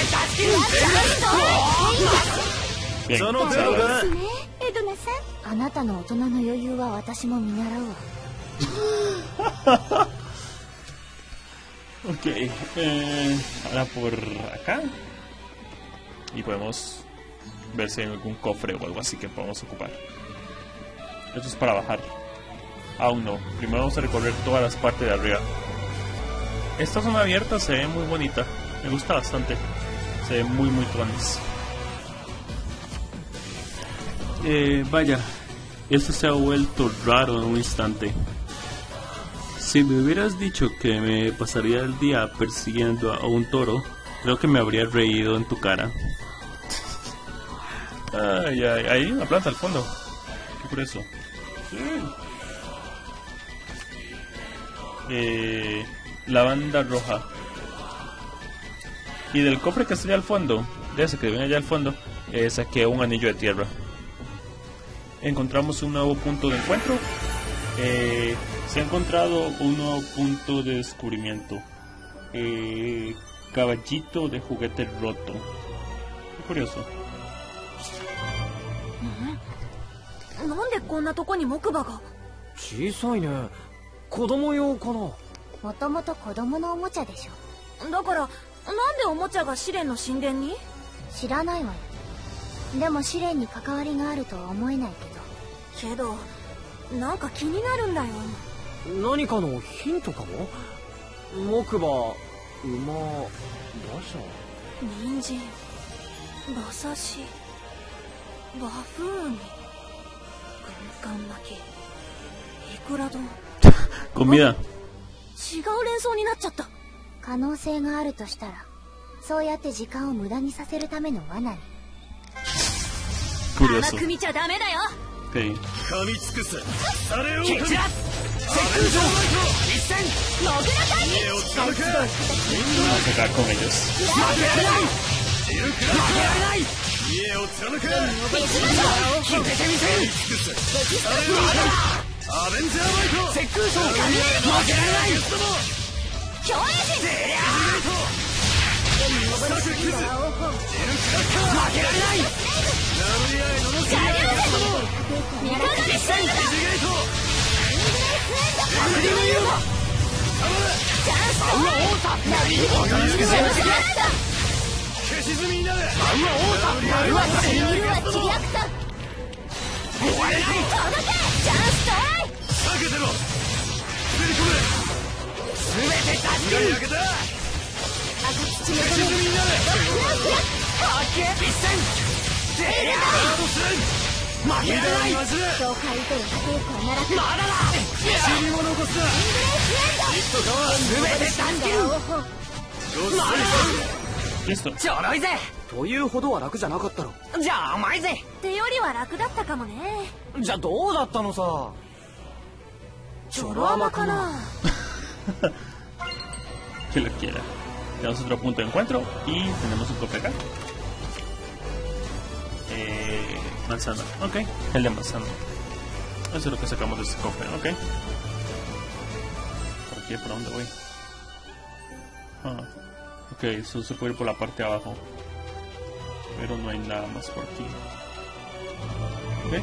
S7: その程度だエドナさんあなたの大人の余裕は私も見習うわ
S1: Ok, eh, ahora por acá y podemos ver si hay algún cofre o algo así que podamos ocupar. Esto es para bajar. Aún no, primero vamos a recorrer todas las partes de arriba. Esta zona abierta se ve muy bonita, me gusta bastante, se ve muy muy tuanis. Eh, vaya, esto se ha vuelto raro en un instante. Si me hubieras dicho que me pasaría el día persiguiendo a un toro, creo que me habría reído en tu cara. Ay, ay, hay una planta al fondo. ¿Qué por eso? Sí. Eh, lavanda roja. Y del cofre que está allá al fondo, de ese que viene allá al fondo, eh, saqué un anillo de tierra. Encontramos un nuevo punto de encuentro. Eh, se ha encontrado un nuevo punto de descubrimiento. Eh, caballito de juguete roto. Qué curioso.
S4: なんでこんなとこに木馬が。
S2: 小さいね。子供用かな。
S3: もともと子供のおもちゃでしょ。
S4: だからなんでおもちゃが試練の神殿に。
S3: 知らないわよ。でも試練に関わりがあるとは思えないけど。
S4: けどなんか気になるんだよ。
S2: 何かのヒントかも。木馬、馬、馬車、
S4: 人参、馬刺し、バフンウニ、軍艦巻き、いくら丼。
S1: Comida.
S4: 違う連想になっちゃった。
S3: 可能性があるとしたら、そうやって時間を無駄にさせるための罠に。
S1: Curioso.
S4: 甘く見ちゃダメだよ。
S1: Okay.
S7: 噛み尽くすあれを
S2: 蹴散らす。接空上一戦。
S4: モグラ隊
S7: 家を貫け
S1: Vamos a acabar con ellos.
S2: 負けられない。
S7: ジルクラ
S2: 負けられない。
S7: 家を貫け
S2: 決めてみせる。
S7: 尽くすあれをアベンジャーバイト
S2: 接空将負けられない。
S4: 競泳陣。
S2: 負けられない。
S4: ジャリューゼ。味方にするんだ。
S2: アクリルユーマ。
S4: チャンス
S2: バウア王座。
S7: 消し済みになれ
S2: バウア王座。バウア
S4: チリルはチリアクタ。
S2: 終われない。
S4: 届け。チャンストライ。
S7: 避けてろ滑り込め
S2: すべて断
S7: 火が
S2: ち
S7: 焼けた
S3: 赤土の
S7: 消し済みになれ
S2: 一戦。
S7: ガードスレン
S2: 負けられない。
S7: マジで
S3: 境界との抵抗ならず。
S2: まだだ。
S7: 尻も残すな一斗かわ
S2: すべて断ち切る。
S1: Listo.
S2: ちょろいぜ。というほどは楽じゃなかったろ。じゃあ甘いぜ。
S4: ってよりは楽だったかもね。
S2: じゃあどうだったのさ。
S4: ちょろ甘かな。
S1: Que lo quiera. Tenemos otro punto de encuentro y tenemos un cofre acá. Eh, manzana, ok. El de manzana. Eso es lo que sacamos de este cofre, ok. ¿Por qué? ¿Por dónde voy? Ah, ok, eso se puede ir por la parte de abajo. Pero no hay nada más por aquí. Ok.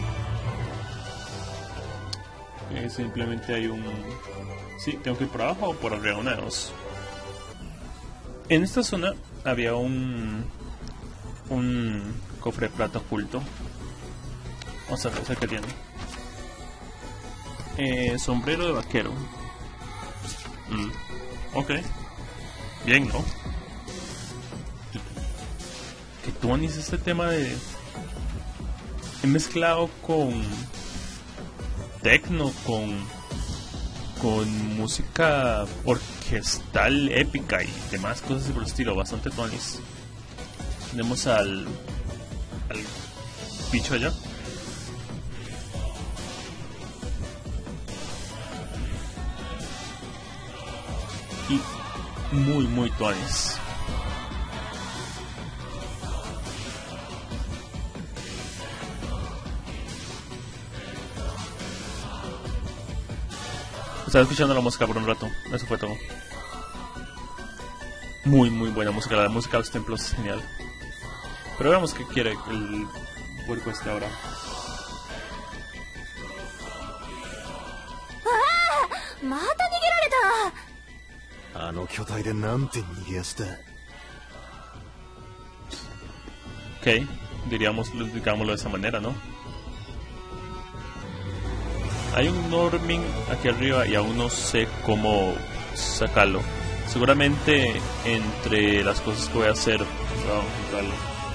S1: Eh, simplemente hay un... Sí, tengo que ir por abajo o por arriba, una de dos. En esta zona había un... Un cofre de plata oculto. Vamos a ver qué tiene. Eh, sombrero de vaquero. Mm, ok. Bien, ¿no? Que tuanis este tema de... He mezclado con... Tecno, con... Con música orquestal épica y demás cosas por el estilo. Bastante tuanis. Tenemos al... Al bicho allá. Y muy, muy tuanis. Estaba escuchando la música por un rato, eso fue todo. Muy, muy buena música, la música de los templos es genial. Pero veamos qué quiere el puerco este ahora.
S4: また逃げられた。
S5: あの巨体でなんて逃げ足だ。
S1: Ok, diríamos, digámoslo de esa manera, ¿no? Hay un Norming aquí arriba y aún no sé cómo sacarlo. Seguramente entre las cosas que voy a hacer vamos a encontrarlo.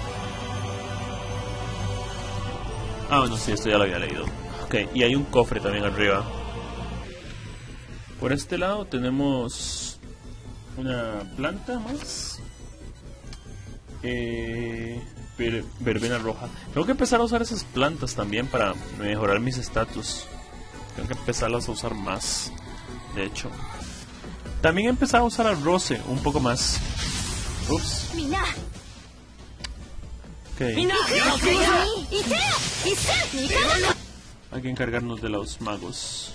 S1: Ah, bueno, sí, esto ya lo había leído. Ok, y hay un cofre también arriba. Por este lado tenemos una planta más. Eh, ver, verbena roja. Tengo que empezar a usar esas plantas también para mejorar mis estatus. Tengo que empezarlas a usar más. De hecho, también he empezado a usar al roce un poco más. Ups. Ok. Hay que encargarnos de los magos.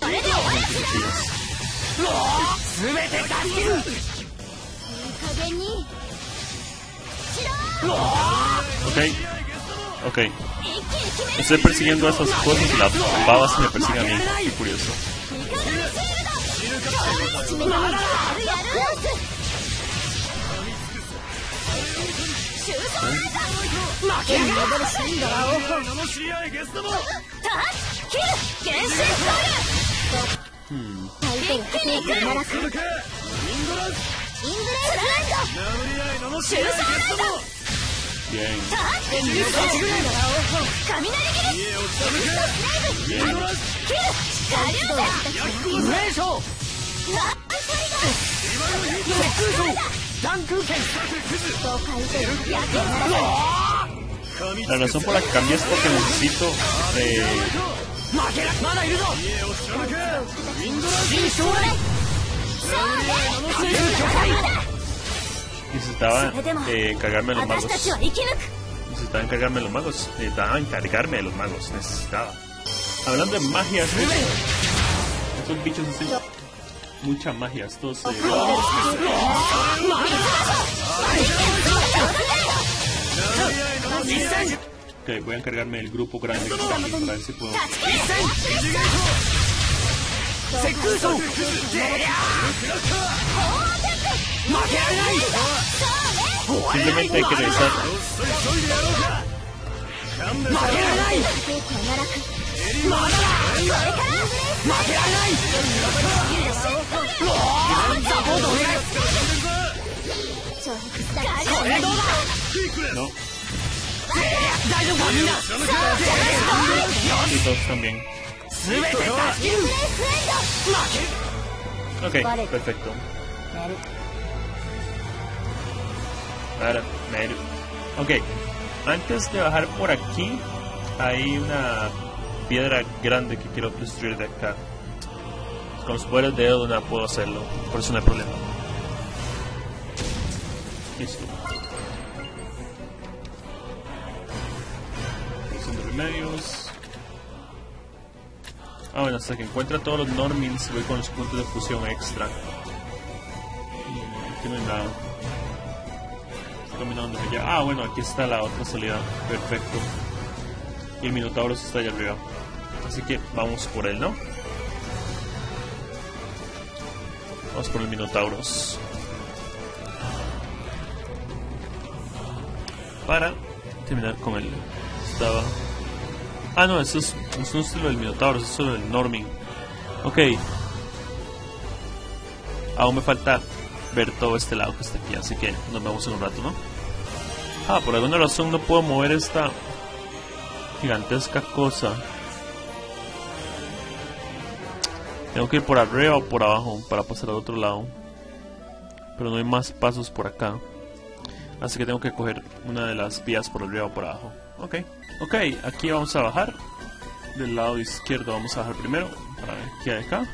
S1: Ok, ok. Estoy persiguiendo a esas cosas y las babas me persiguen a mí. Qué curioso. Hmm. Bien. La razón por la que cambié es porque necesito eh, necesitaba eh, cargarme los magos. Necesitaba encargarme de los magos. Necesitaba encargarme de los magos. Necesitaba. Hablando de magia, estos bichos hacen mucha magia. Estos. Eh, ok, voy a encargarme del grupo grande que está aquí para ver si puedo. Simplemente hay que revisar. No. Y todos también. Ok, perfecto. Ahora, ok, antes de bajar por aquí hay una piedra grande que quiero destruir de acá. Con los poderes de Edona puedo hacerlo, por eso no hay problema. Listo. Haciendo remedios. Ah, bueno, hasta que encuentre todos los Normins voy con los puntos de fusión extra. Aquí no hay nada. Caminando allá. Ah, bueno, aquí está la otra salida. Perfecto. Y el Minotauro está allá arriba. Así que vamos por él, ¿no? Vamos por el Minotauros. Para terminar con él. Estaba... Ah, no, eso es, eso no es lo del Minotauro, eso es solo el Normin. Ok. Aún me falta ver todo este lado que está aquí, así que nos vemos en un rato, ¿no? Ah, por alguna razón no puedo mover esta gigantesca cosa. Tengo que ir por arriba o por abajo para pasar al otro lado. Pero no hay más pasos por acá. Así que tengo que coger una de las vías por arriba o por abajo. Ok, ok, aquí vamos a bajar. Del lado izquierdo vamos a bajar primero. Para ver qué hay acá.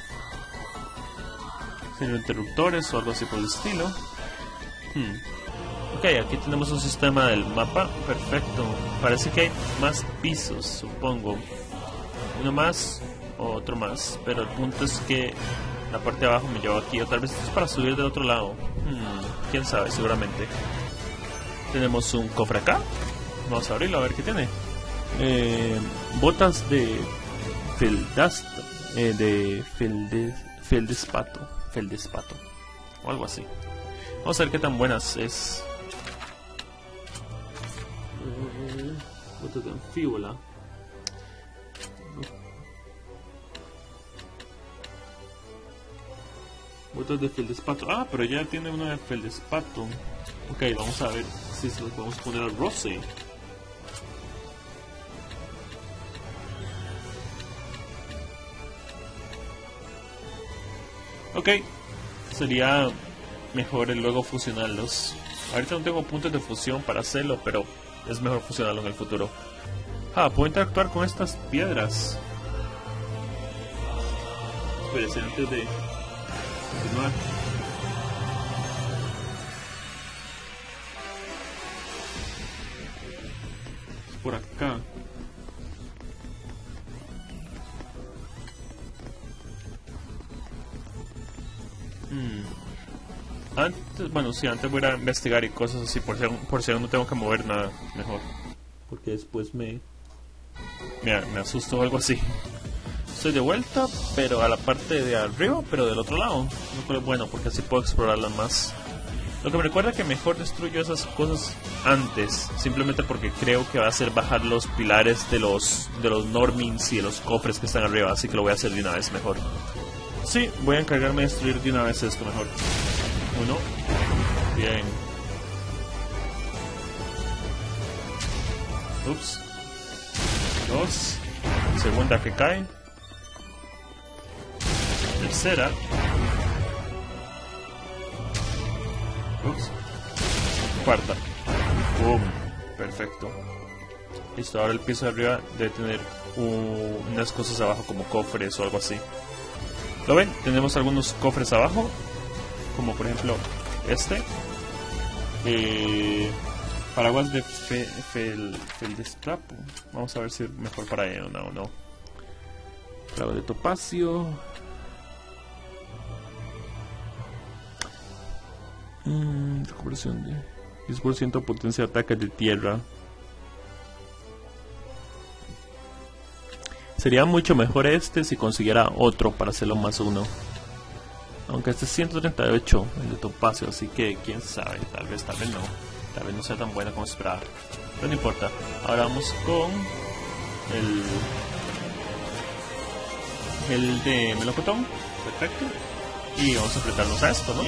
S1: Tiene interruptores o algo así por el estilo. Hmm. Ok, aquí tenemos un sistema del mapa. Perfecto. Parece que hay más pisos, supongo. Uno más o otro más. Pero el punto es que la parte de abajo me lleva aquí. O tal vez esto es para subir del otro lado. Hmm. Quién sabe, seguramente. Tenemos un cofre acá. Vamos a abrirlo a ver qué tiene. Eh, botas de feldasto. Eh, de feldes, feldespato. Feldespato. O algo así. Vamos a ver qué tan buenas es. Eh, botas de anfíbola. Botas de feldespato. Ah, pero ya tiene una de feldespato. Ok, vamos a ver si se los podemos poner al roce. Ok, sería mejor el luego fusionarlos. Ahorita no tengo puntos de fusión para hacerlo, pero es mejor fusionarlo en el futuro. Ah, puedo interactuar con estas piedras. Espérense antes de continuar. Por acá. Antes, bueno, sí, antes voy a ir a investigar y cosas así, por si, por si no tengo que mover nada, mejor. Porque después me... Me, me asusto o algo así. Estoy de vuelta, pero a la parte de arriba, pero del otro lado. Lo cual es bueno, porque así puedo explorarlas más. Lo que me recuerda que mejor destruyo esas cosas antes, simplemente porque creo que va a hacer bajar los pilares de los de los normings y de los cofres que están arriba, así que lo voy a hacer de una vez mejor. Sí, voy a encargarme de destruir de una vez esto mejor. Uno. Bien. Ups. Dos. Segunda que cae. Tercera. Ups. Cuarta. Boom. Perfecto. Listo, ahora el piso de arriba debe tener uh, unas cosas abajo como cofres o algo así. ¿Lo ven? Tenemos algunos cofres abajo, como por ejemplo este. Eh, paraguas de fe, fel, feldespapo. Vamos a ver si es mejor para él o no, o no. Paraguas de topacio. Mm, recuperación de diez por ciento potencia de ataques de tierra. Sería mucho mejor este si consiguiera otro para hacerlo más uno. Aunque este es ciento treinta y ocho, el de topacio, así que quién sabe, tal vez, tal vez no. Tal vez no sea tan buena como esperaba. Pero no importa. Ahora vamos con el el de melocotón. Perfecto. Y vamos a enfrentarnos a esto, ¿no?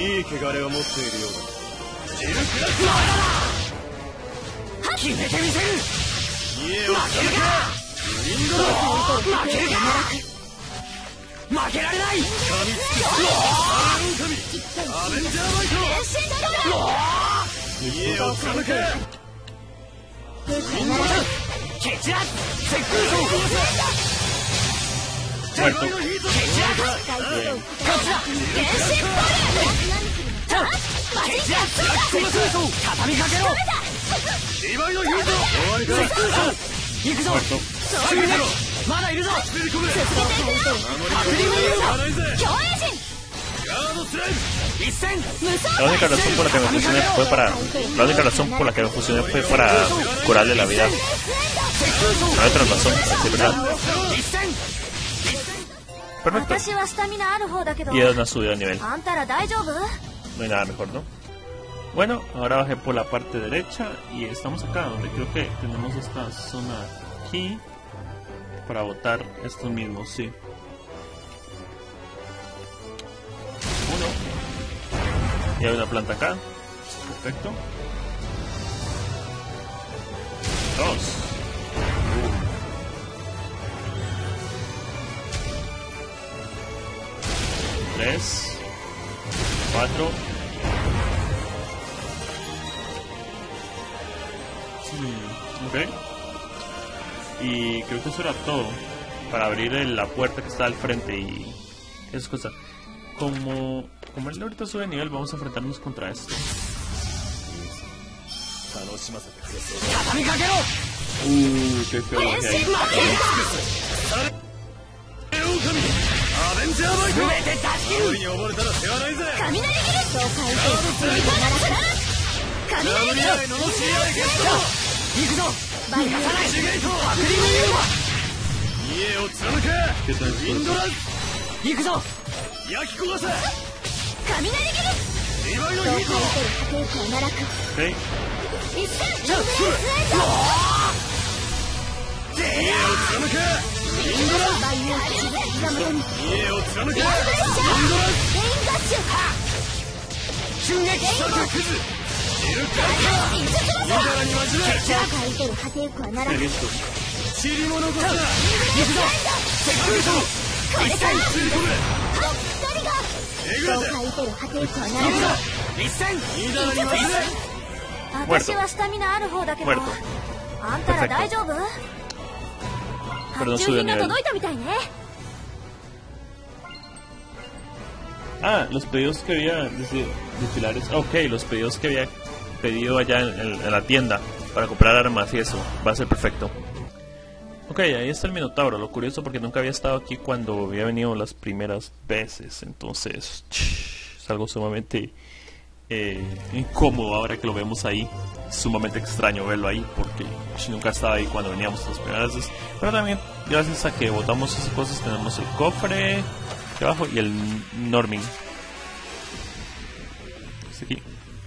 S1: Muerto. Muerto. La única razón por la que me fusioné fue para la única razón por la que me fusioné fue para curarle la vida. No hay otra razón, es verdad. Perfecto. Y es una subida de nivel. No hay nada mejor, ¿no? Bueno, ahora bajé por la parte derecha y estamos acá donde creo que tenemos esta zona aquí para botar estos mismos, sí. Uno. Y hay una planta acá. Perfecto. Dos. Tres. Cuatro. Hmm, ok. Y creo que eso era todo para abrir el, la puerta que está al frente y esas cosas. Como, como él ahorita sube de nivel, vamos a enfrentarnos contra esto. Uh, qué feo que hay. ¿Qué tal esto? Okay. Listo. Muerto. Muerto. Perfecto. Pero no sube de nivel. Ah, los pedidos que había de, de pilares. Ok, los pedidos que había pedido allá en, en, en la tienda para comprar armas y eso. Va a ser perfecto. Ok, ahí está el Minotauro. Lo curioso porque nunca había estado aquí cuando había venido las primeras veces. Entonces, es algo sumamente eh, incómodo ahora que lo vemos ahí. Sumamente extraño verlo ahí porque nunca estaba ahí cuando veníamos las primeras veces. Pero también gracias a que botamos esas cosas tenemos el cofre aquí abajo y el Norming. Es aquí.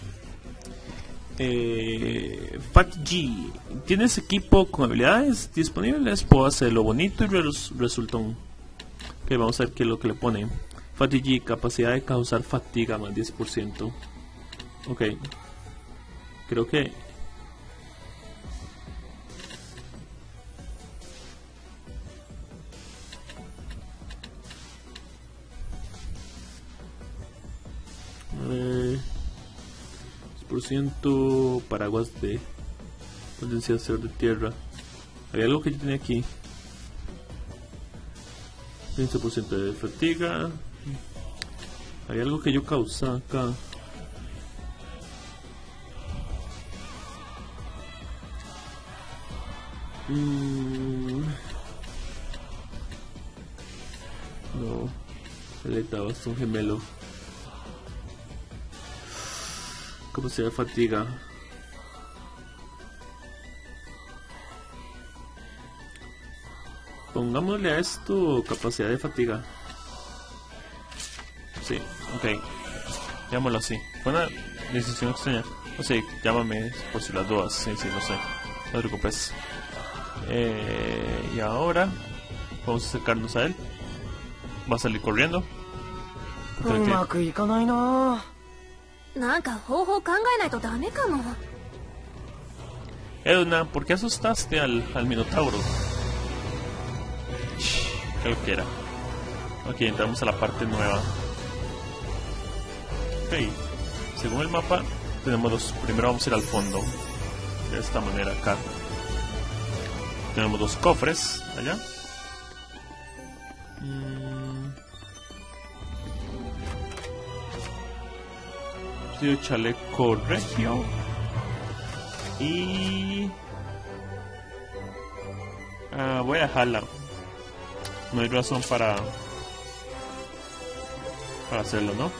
S1: Eh, Fat G, ¿tienes equipo con habilidades disponibles? Puedo hacerlo bonito y res resulta un... Ok, vamos a ver qué es lo que le pone. Fat G, capacidad de causar fatiga más diez por ciento. Ok. Creo que... Eh, diez por ciento paraguas de potenciador de tierra. Había algo que yo tenía aquí. quince por ciento de fatiga. Había algo que yo causaba acá. Mm. No, le estaba un gemelo. ¿Cómo se llama? Fatiga. Pongámosle a esto capacidad de fatiga. Sí, ok. Llamémoslo así. Fue una decisión extraña. O sea, llámame por si las dudas. Sí, sí, lo sé. No te preocupes. Eh, y ahora vamos a acercarnos a él. Va a salir corriendo. Edna, ¿por qué asustaste al, al Minotauro? Creo que era. Ok, entramos a la parte nueva. Ok, según el mapa tenemos los... Primero vamos a ir al fondo. De esta manera acá. Tenemos dos cofres allá. Mm. Sí, chaleco regio. Y... Ah, voy a dejarla. No hay razón para... Para hacerlo, ¿no?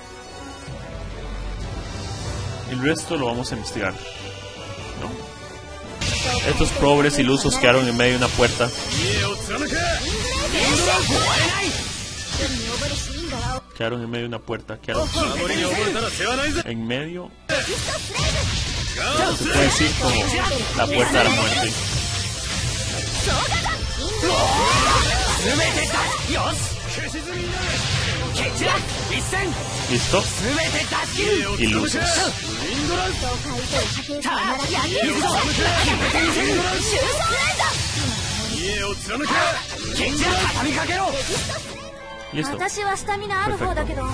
S1: El resto lo vamos a investigar. ¿No? Estos pobres ilusos quedaron en medio de una puerta. Quedaron en medio de una puerta. Quedaron en medio. Se puede decir como la puerta de la muerte. ¿Listo? Ilusos. Listo. Perfecto.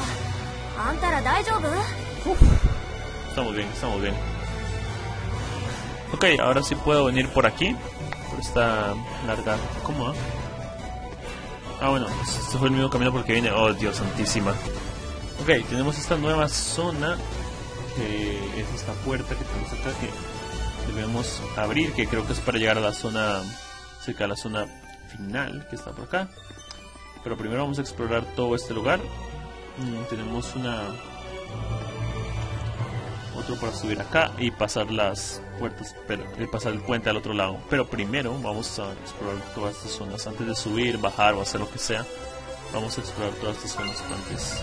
S1: Estamos bien, estamos bien. Ok, ahora sí puedo venir por aquí. Por esta larga... ¿Cómo? Ah, bueno, este fue el mismo camino porque viene. Oh, Dios santísima. Ok, tenemos esta nueva zona. Que es esta puerta que tenemos acá que debemos abrir. Que creo que es para llegar a la zona... cerca de la zona final que está por acá. Pero primero vamos a explorar todo este lugar. Mm, tenemos una... otro para subir acá y pasar las puertas, pero eh, pasar el puente al otro lado. Pero primero vamos a explorar todas estas zonas antes de subir, bajar o hacer lo que sea. Vamos a explorar todas estas zonas antes.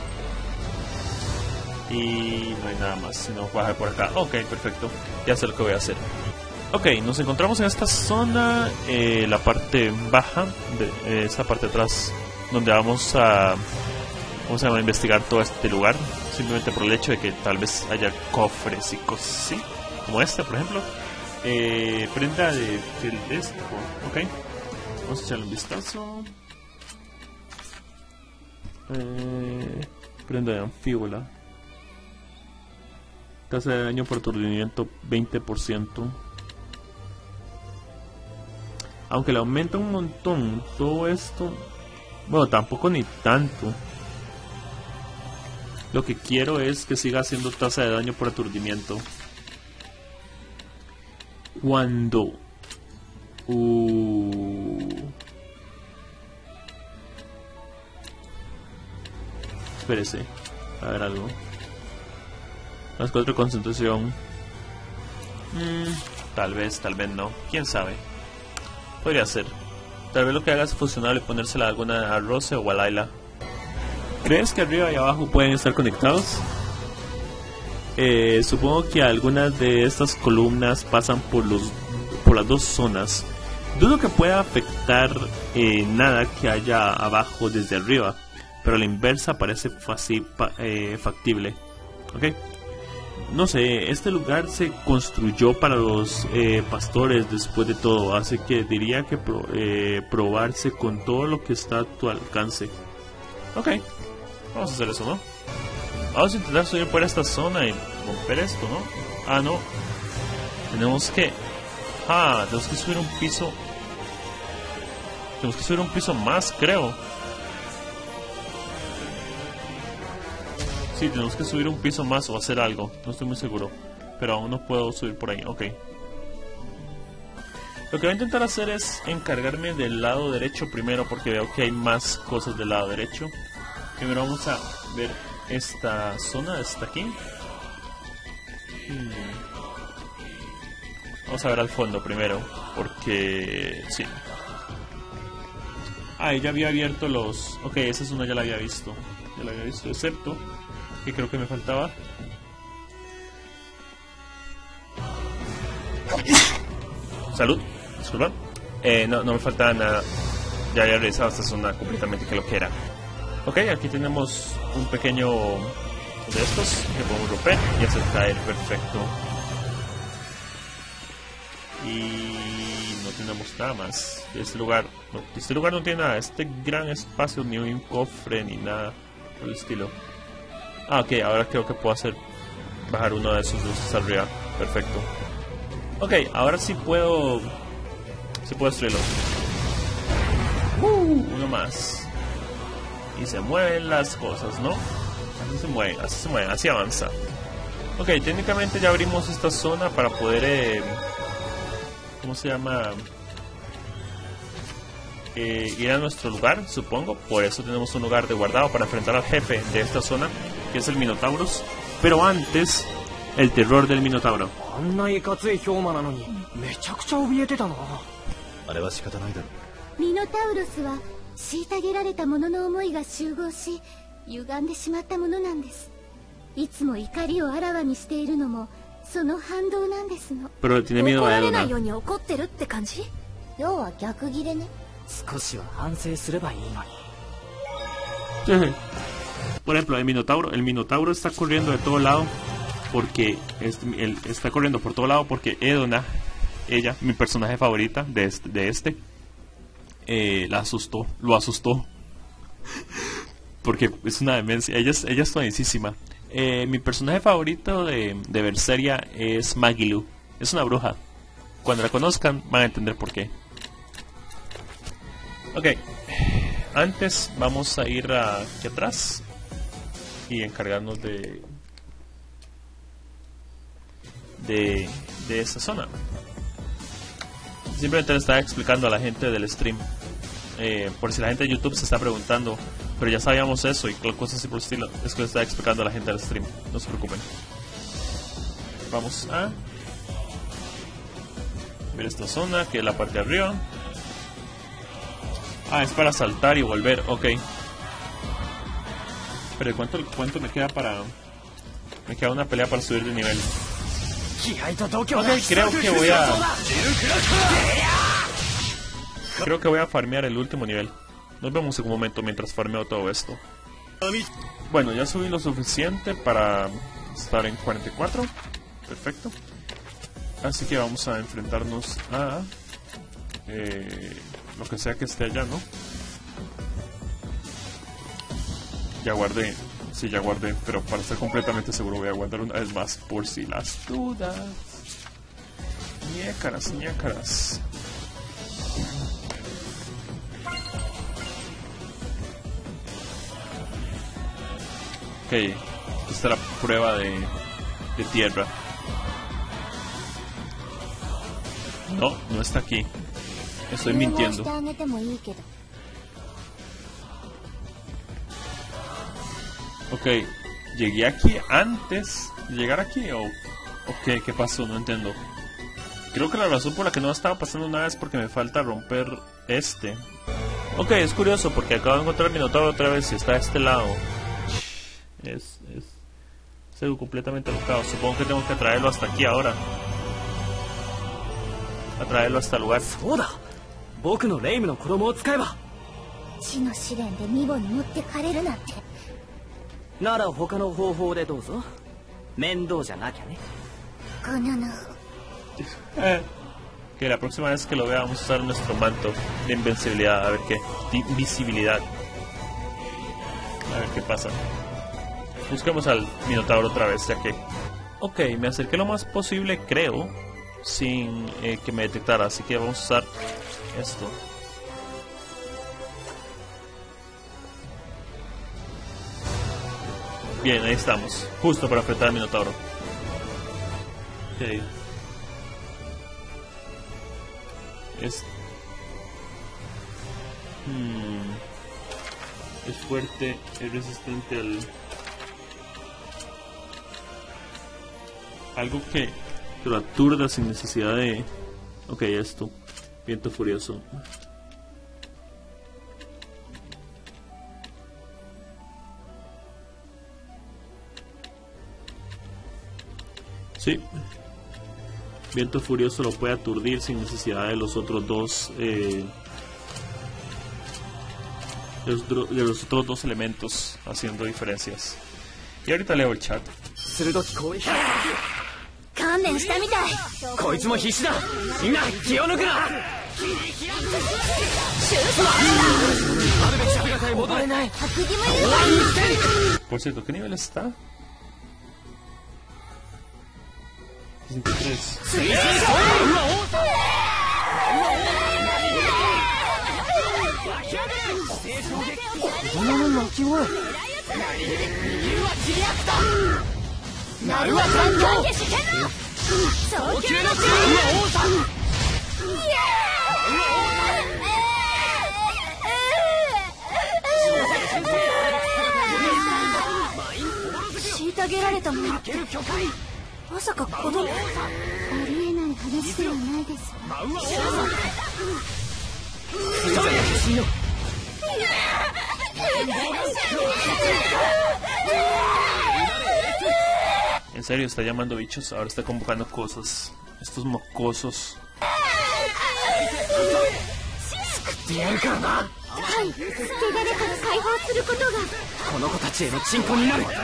S1: Y no hay nada más, sino bajar por acá. Ok, perfecto. Ya sé lo que voy a hacer. Ok, nos encontramos en esta zona, eh, la parte baja, de eh, esta parte de atrás, donde vamos a, vamos a investigar todo este lugar. Simplemente por el hecho de que tal vez haya cofres y cosas así, como este por ejemplo. eh, Prenda de Feldespo. Ok, vamos a echarle un vistazo. eh, Prenda de anfíbola. Tasa de daño por aturdimiento veinte por ciento. Aunque le aumenta un montón todo esto. Bueno, tampoco ni tanto. Lo que quiero es que siga haciendo tasa de daño por aturdimiento. Cuando... Uh... Espérese. A ver algo. Más cuatro de concentración. Mm, tal vez, tal vez no. ¿Quién sabe? Podría ser. Tal vez lo que haga es fusionarle y ponérsela a alguna a Rose o a Layla. ¿Crees que arriba y abajo pueden estar conectados? Eh, supongo que algunas de estas columnas pasan por los por las dos zonas. Dudo que pueda afectar eh, nada que haya abajo desde arriba, pero a la inversa parece fácil, eh, factible. ¿Ok? No sé, este lugar se construyó para los eh, pastores después de todo, así que diría que pro, eh, probarse con todo lo que está a tu alcance. Ok, vamos a hacer eso, ¿no? Vamos a intentar subir por esta zona y romper esto, ¿no? Ah, no. Tenemos que... Ah, tenemos que subir un piso... Tenemos que subir un piso más, creo. Sí, tenemos que subir un piso más o hacer algo. No estoy muy seguro. Pero aún no puedo subir por ahí. Ok. Lo que voy a intentar hacer es encargarme del lado derecho primero, porque veo que hay más cosas del lado derecho. Primero vamos a ver esta zona, esta aquí. Hmm. Vamos a ver al fondo primero, porque... sí. Ah, ya había abierto los... Ok, esa zona ya la había visto. Ya la había visto, excepto... que creo que me faltaba. Salud, disculpa. Eh, no, no me faltaba nada. Ya había revisado esta zona completamente que lo que era. Ok, aquí tenemos un pequeño de estos que podemos romper y hacer caer, perfecto. Y no tenemos nada más. Este lugar, no, este lugar no tiene nada. Este gran espacio, ni un cofre, ni nada por el estilo. Ah, ok, ahora creo que puedo hacer bajar uno de esos luces arriba. Perfecto. Ok, ahora sí puedo... sí puedo destruirlo. Uh, uno más. Y se mueven las cosas, ¿no? Así se mueven, así se mueven, así avanza. Ok, técnicamente ya abrimos esta zona para poder... Eh, ¿cómo se llama? Eh, ir a nuestro lugar, supongo. Por eso tenemos un lugar de guardado para enfrentar al jefe de esta zona, que es el Minotaurus. Pero antes, el terror del Minotauro.
S3: Minotaurus は虐げられた者の思いが集合し歪んでしまったものなんです。いつも怒りをあらわにしているのもその反動なんですの。
S1: Pero tiene miedo a
S4: 怒られ
S1: Edona.
S4: ないように怒ってるって感じ？
S3: 要は逆ギレね。
S2: 少しは反省すればいいのに。
S1: Por ejemplo, el Minotauro, el Minotauro está corriendo de todo lado porque es, él está corriendo por todo lado porque Edona, ella, mi personaje favorita de este, de este eh, la asustó, lo asustó porque es una demencia. Ella es, ella es tonicísima. Eh, mi personaje favorito de, de Berseria es Magilu. Es una bruja. Cuando la conozcan van a entender por qué. Ok, antes vamos a ir a, aquí atrás y encargarnos de de, de esa zona. Simplemente le estaba explicando a la gente del stream, eh, por si la gente de YouTube se está preguntando, pero ya sabíamos eso y cosas así por el estilo. Es que le estaba explicando a la gente del stream, no se preocupen. Vamos a ver esta zona, que es la parte de arriba. Ah, es para saltar y volver, ok. Pero ¿cuánto, cuánto me queda para...? Me queda una pelea para subir de nivel. Ok, creo que voy a... Creo que voy a farmear el último nivel. Nos vemos en un momento mientras farmeo todo esto. Bueno, ya subí lo suficiente para estar en cuarenta y cuatro. Perfecto. Así que vamos a enfrentarnos a... Eh... lo que sea que esté allá, ¿no? Ya guardé, sí, ya guardé, pero para estar completamente seguro voy a guardar una vez más por si las dudas. Ñécaras, ñécaras. Ok, esta es la prueba de, de tierra. No, no está aquí. Estoy mintiendo. Ok, llegué aquí antes ¿Llegar aquí o, o qué? ¿Qué pasó? No entiendo. Creo que la razón por la que no estaba pasando nada es porque me falta romper este. Ok, es curioso porque acabo de encontrar el Minotauro otra vez y está a este lado. Es... es... es algo completamente alocado. Supongo que tengo que traerlo hasta aquí ahora. A traerlo hasta el lugar.
S2: そうだ。僕のレイムの子供を使えば。
S3: 地の試練でミボに持ってかれるなんて。
S2: なら他の方法でどうぞ。面倒じゃなきゃね。
S3: このの。
S1: Eh, que la próxima vez que lo vea vamos a usar nuestro manto de invencibilidad. A ver qué. De invisibilidad. A ver qué pasa. Busquemos al Minotauro otra vez, ya que... Ok, me acerqué lo más posible, creo, sin eh, que me detectara. Así que vamos a usar esto. Bien, ahí estamos. Justo para enfrentar al Minotauro. Ok. Es... Hmm. Es fuerte, es resistente al... Algo que, que lo aturda sin necesidad de... Ok, esto. Viento furioso. Sí. Viento furioso lo puede aturdir sin necesidad de los otros dos... Eh, de, los, de los otros dos elementos haciendo diferencias. Y ahorita leo el chat.
S4: 観念したみたい。
S2: こいつも必死だ。みんな気を抜くな。あるべき姿へ戻れない。
S1: Por cierto, ¿qué nivel está? sesenta y tres.
S2: 子供の泣き声。なるわ環境。早急の王さん。
S4: 虐げられたものってまさか子供。
S3: ありえない話ではないですわ。
S1: En serio, está llamando bichos. Ahora está convocando cosas. Estos mocosos.
S3: はい、汚れから解放することが。
S2: この子たちへの鎮魂になる。裏で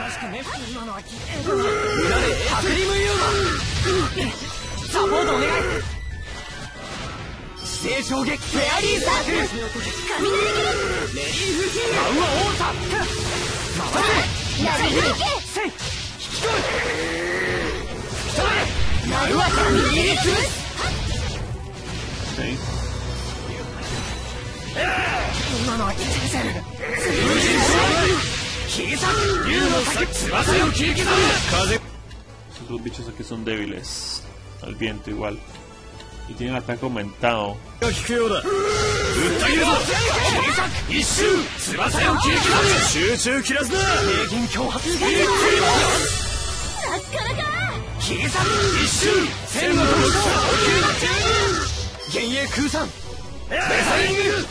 S2: ハクリムユーマサポートお願い。地勢衝撃フェアリーサークル。雷切りレリーフマウア王さん。回れナルフリケせい引き込む。吹き飛べナルワ雷切り潰す。
S1: Okay.
S2: 今のは危険線。風神衝撃切り裂く竜の先翼を切り刻む。風
S1: Estos dos bichos aquí son débiles al viento igual. Y tienen ataque aumentado.
S2: が効くようだ。訴えるぞ。切り裂く一周翼を切り刻む。集中切らずだ。平均強発スピリッツリボース。なかなか。切り裂く一周千の特徴幻影空散デザイング。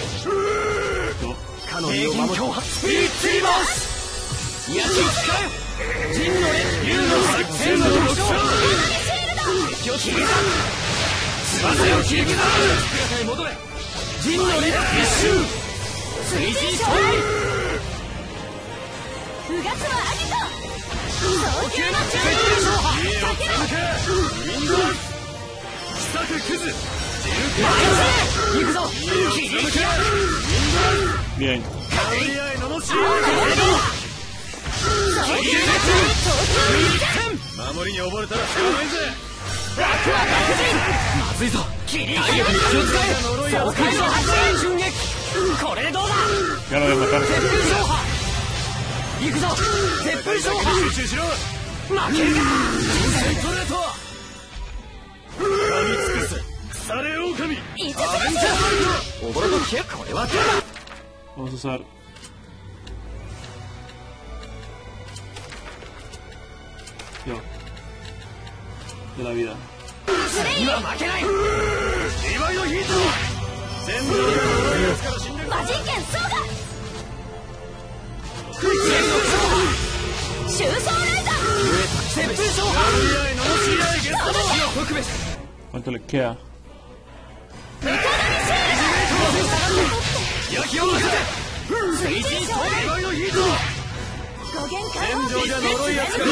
S2: カノンを守る強発スピリッツリボース。癒し力よ。陣の列竜の先千の特徴敵を切り裂く。 翼を切り刻む。姿へ戻れ。陣の列一周追陣勝利。
S4: うがつはアギト。
S2: 早急な絶対勝破。家を続けウィンドウ奇策クズ行くぞ。切り抜け
S1: Bien.
S2: 神り合いののし切り抜け守りに溺れたら捕まえんぜ。 楽は確人まずいぞ。切り体力に気を使え。爽快の発電瞬撃。これでどうだ。
S1: Ya lo voy a matar.
S2: 絶風勝破。行くぞ。絶風勝破。集中しろ。負けるか。人生ストレート。噛み尽くす。腐れ狼。アベンジャー。溺れと消え。これはどうだ。
S1: Vamos a usar. Yo. De la vida.
S7: 今負けない芝居のヒート全部の
S4: 魔人剣ソーガ収装ライザー
S1: ¿Cuánto le queda?
S7: 焼きを任せ水神芝居のヒート
S4: 五弦
S7: 戦
S4: 化
S7: 場じゃ呪い扱い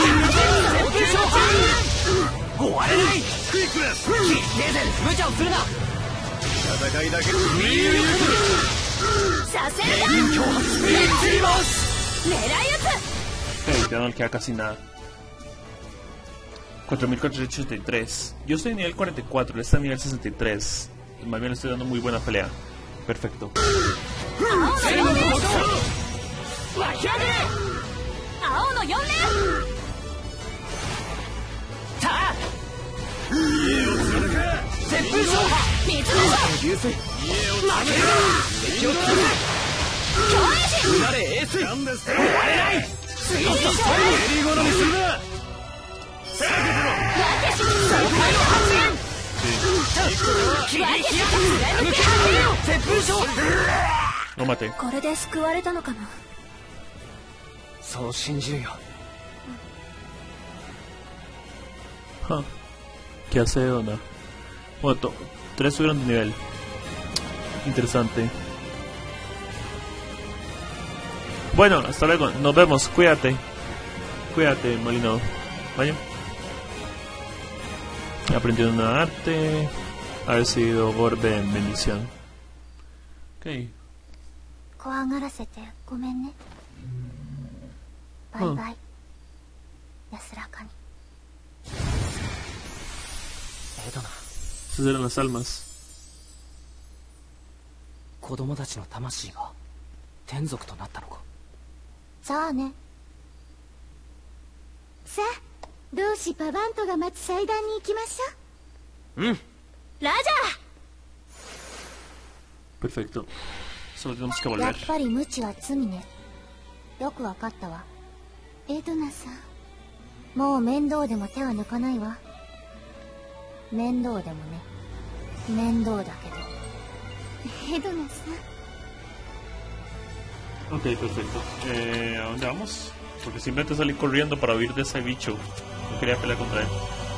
S7: 終われないクイックレスレーゼン無茶をするな戦いだけ見える
S4: させるな
S7: 平均強発スピリッツリバース
S4: 狙い撃
S1: Ok, ya no le queda casi nada. cuatro mil cuatrocientos ochenta y tres. Yo estoy en nivel cuarenta y cuatro, él está en nivel sesenta y tres. Más bien le estoy dando muy buena pelea. Perfecto.
S7: 戦の元
S4: 湧き上がれ青の四連
S7: さあ家を貫け旋風召喚
S4: 水の書
S7: 流水家を貫け敵を貫け
S4: 共栄
S7: うなれエースなんです終われない
S4: 水神召喚
S7: メリーゴードにするな避けてろ
S4: 分け爽快の発言切り開き貫け
S7: 旋風召喚
S1: No mate.
S4: これで救われたのかな
S2: そう信じるよ。
S1: Huh. ¿Qué hace Edona? Bueno, to- tres subieron de nivel. Interesante. Bueno, hasta luego. Nos vemos. Cuídate. Cuídate, Molino. Vaya. Aprendiendo una arte. Ha recibido Gorbe en bendición. Ok.
S3: 怖がらせてごめんね。バイバイ。安らかに。
S2: エドナ、
S1: Esas eran las almas.
S2: 子供たちの魂が天族となったのか。
S3: さあね。さあ、同志パバントが待つ祭壇に行きましょう。
S2: うん。
S4: ラジ
S1: Perfecto. Solo tenemos que
S3: やっ
S1: volver.
S3: ぱり無知は罪ね。よくわかったわ。エドナさん、もう面倒でも手は抜かないわ。面倒でもね。面倒だけど。エドナさん。
S1: Ok, perfecto. Eh, ¿A dónde vamos? Porque simplemente salí corriendo para huir de ese bicho. No quería pelear contra él.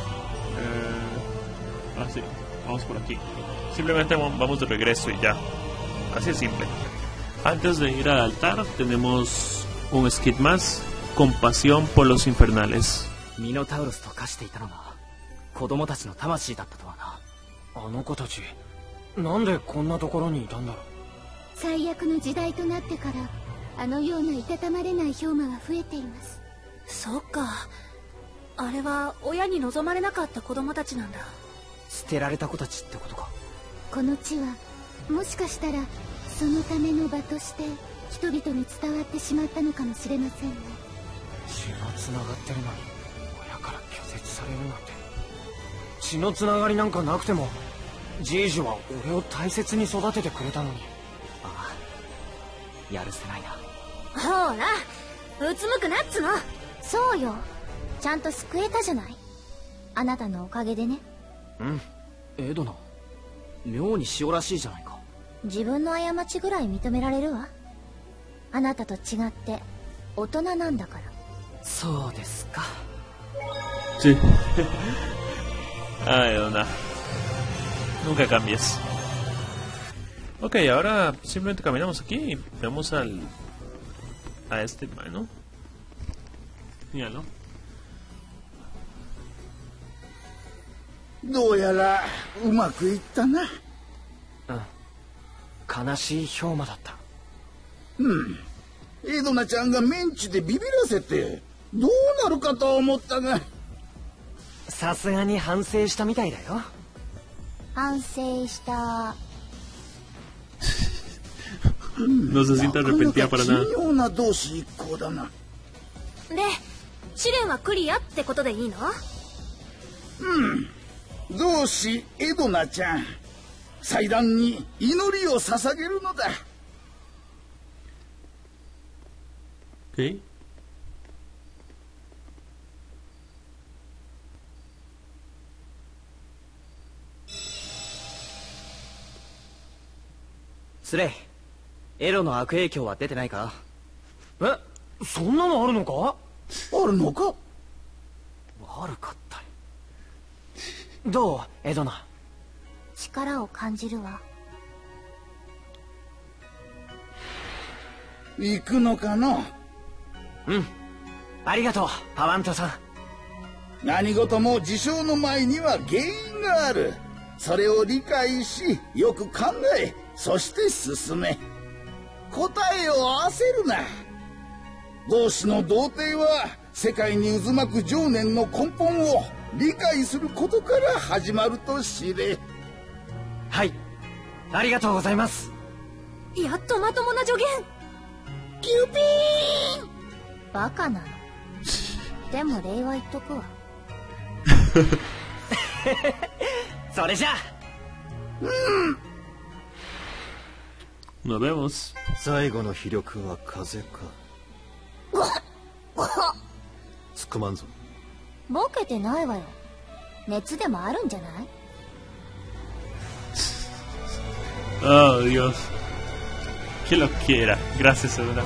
S1: Eh, ah, sí. Vamos por aquí. Simplemente vamos de regreso y ya. Así es simple. Antes de ir al altar tenemos un skit más. Compasión por los infernales.
S2: ミノタウロスと化していたのが子供たちの魂だったとはな。あの子たちなんでこんなところにいたんだろう。
S3: 最悪の時代となってからあのようないたたまれない氷馬が増えています。
S4: そっかあれは親に望まれなかった子供たちなんだ。
S2: 捨てられた子たちってことか。
S3: この地はもしかしたらそのための場として人々に伝わってしまったのかもしれませんね。
S2: 血がつながってるのに親から拒絶されるなんて。血のつながりなんかなくてもジージュは俺を大切に育ててくれたのに。ああ、やるせないな。
S4: ほらうつむくなっつの。
S3: そうよ、ちゃんと救えたじゃない。あなたのおかげでね。
S2: うん。エドナ妙に塩らしいじゃないか。
S3: 自分の過ちぐらい認められるわ。あなたと違って大人なんだから。
S2: そうですか。
S1: Sí. Ay, Dona. Nunca cambies. Ok, ahora simplemente caminamos aquí y vemos al... a este mano. Míralo.
S6: どうやらうまくいったな。
S2: 悲しい氷馬だった。
S6: うんエドナちゃんがメンチでビビらせてどうなるかと思ったが。
S2: さすがに反省したみたいだよ。
S3: 反省した。
S1: No se siente arrepentida para nada.
S6: 奇妙な同志一行だな。
S4: で試練はクリアってことでいいの？
S6: 同志エドナちゃん、祭壇に祈りを捧げるのだ。
S1: Ok.
S2: スレイ、エロの悪影響は出てないか？え、そんなのあるのか？
S6: あるのか？
S2: 悪かったり。どうエドナ？
S3: 力を感じるわ。
S6: 行くのかの？
S2: うん、ありがとうパワントさん。
S6: 何事も事象の前には原因がある。それを理解し、よく考え、そして進め。答えを焦るな。同志の童貞は世界に渦巻く情念の根本を理解することから始まると知れ。
S2: はい、ありがとうございます。
S4: やっとまともな助言。
S6: キュピーン。
S3: バカなの。でも礼は言っとくわ。
S2: それじゃあ。
S1: Nos vemos.
S5: 最後の飛力は風か。つくまんぞ。
S3: ボケてないわよ。熱でもあるんじゃない？
S1: Oh, Dios. Que lo quiera. Gracias, Edna.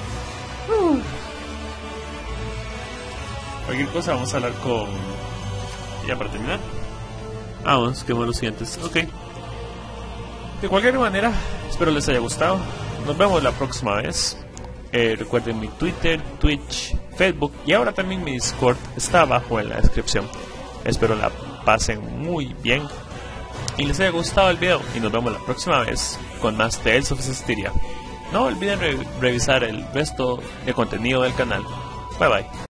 S1: Cualquier cosa vamos a hablar con... Ya para terminar. Vamos, que bueno los siguientes. Ok. De cualquier manera, espero les haya gustado. Nos vemos la próxima vez. Eh, recuerden mi Twitter, Twitch, Facebook y ahora también mi Discord está abajo en la descripción. Espero la pasen muy bien y les haya gustado el video. Y nos vemos la próxima vez con más Tales of Cestiria. No olviden re revisar el resto de contenido del canal. Bye bye.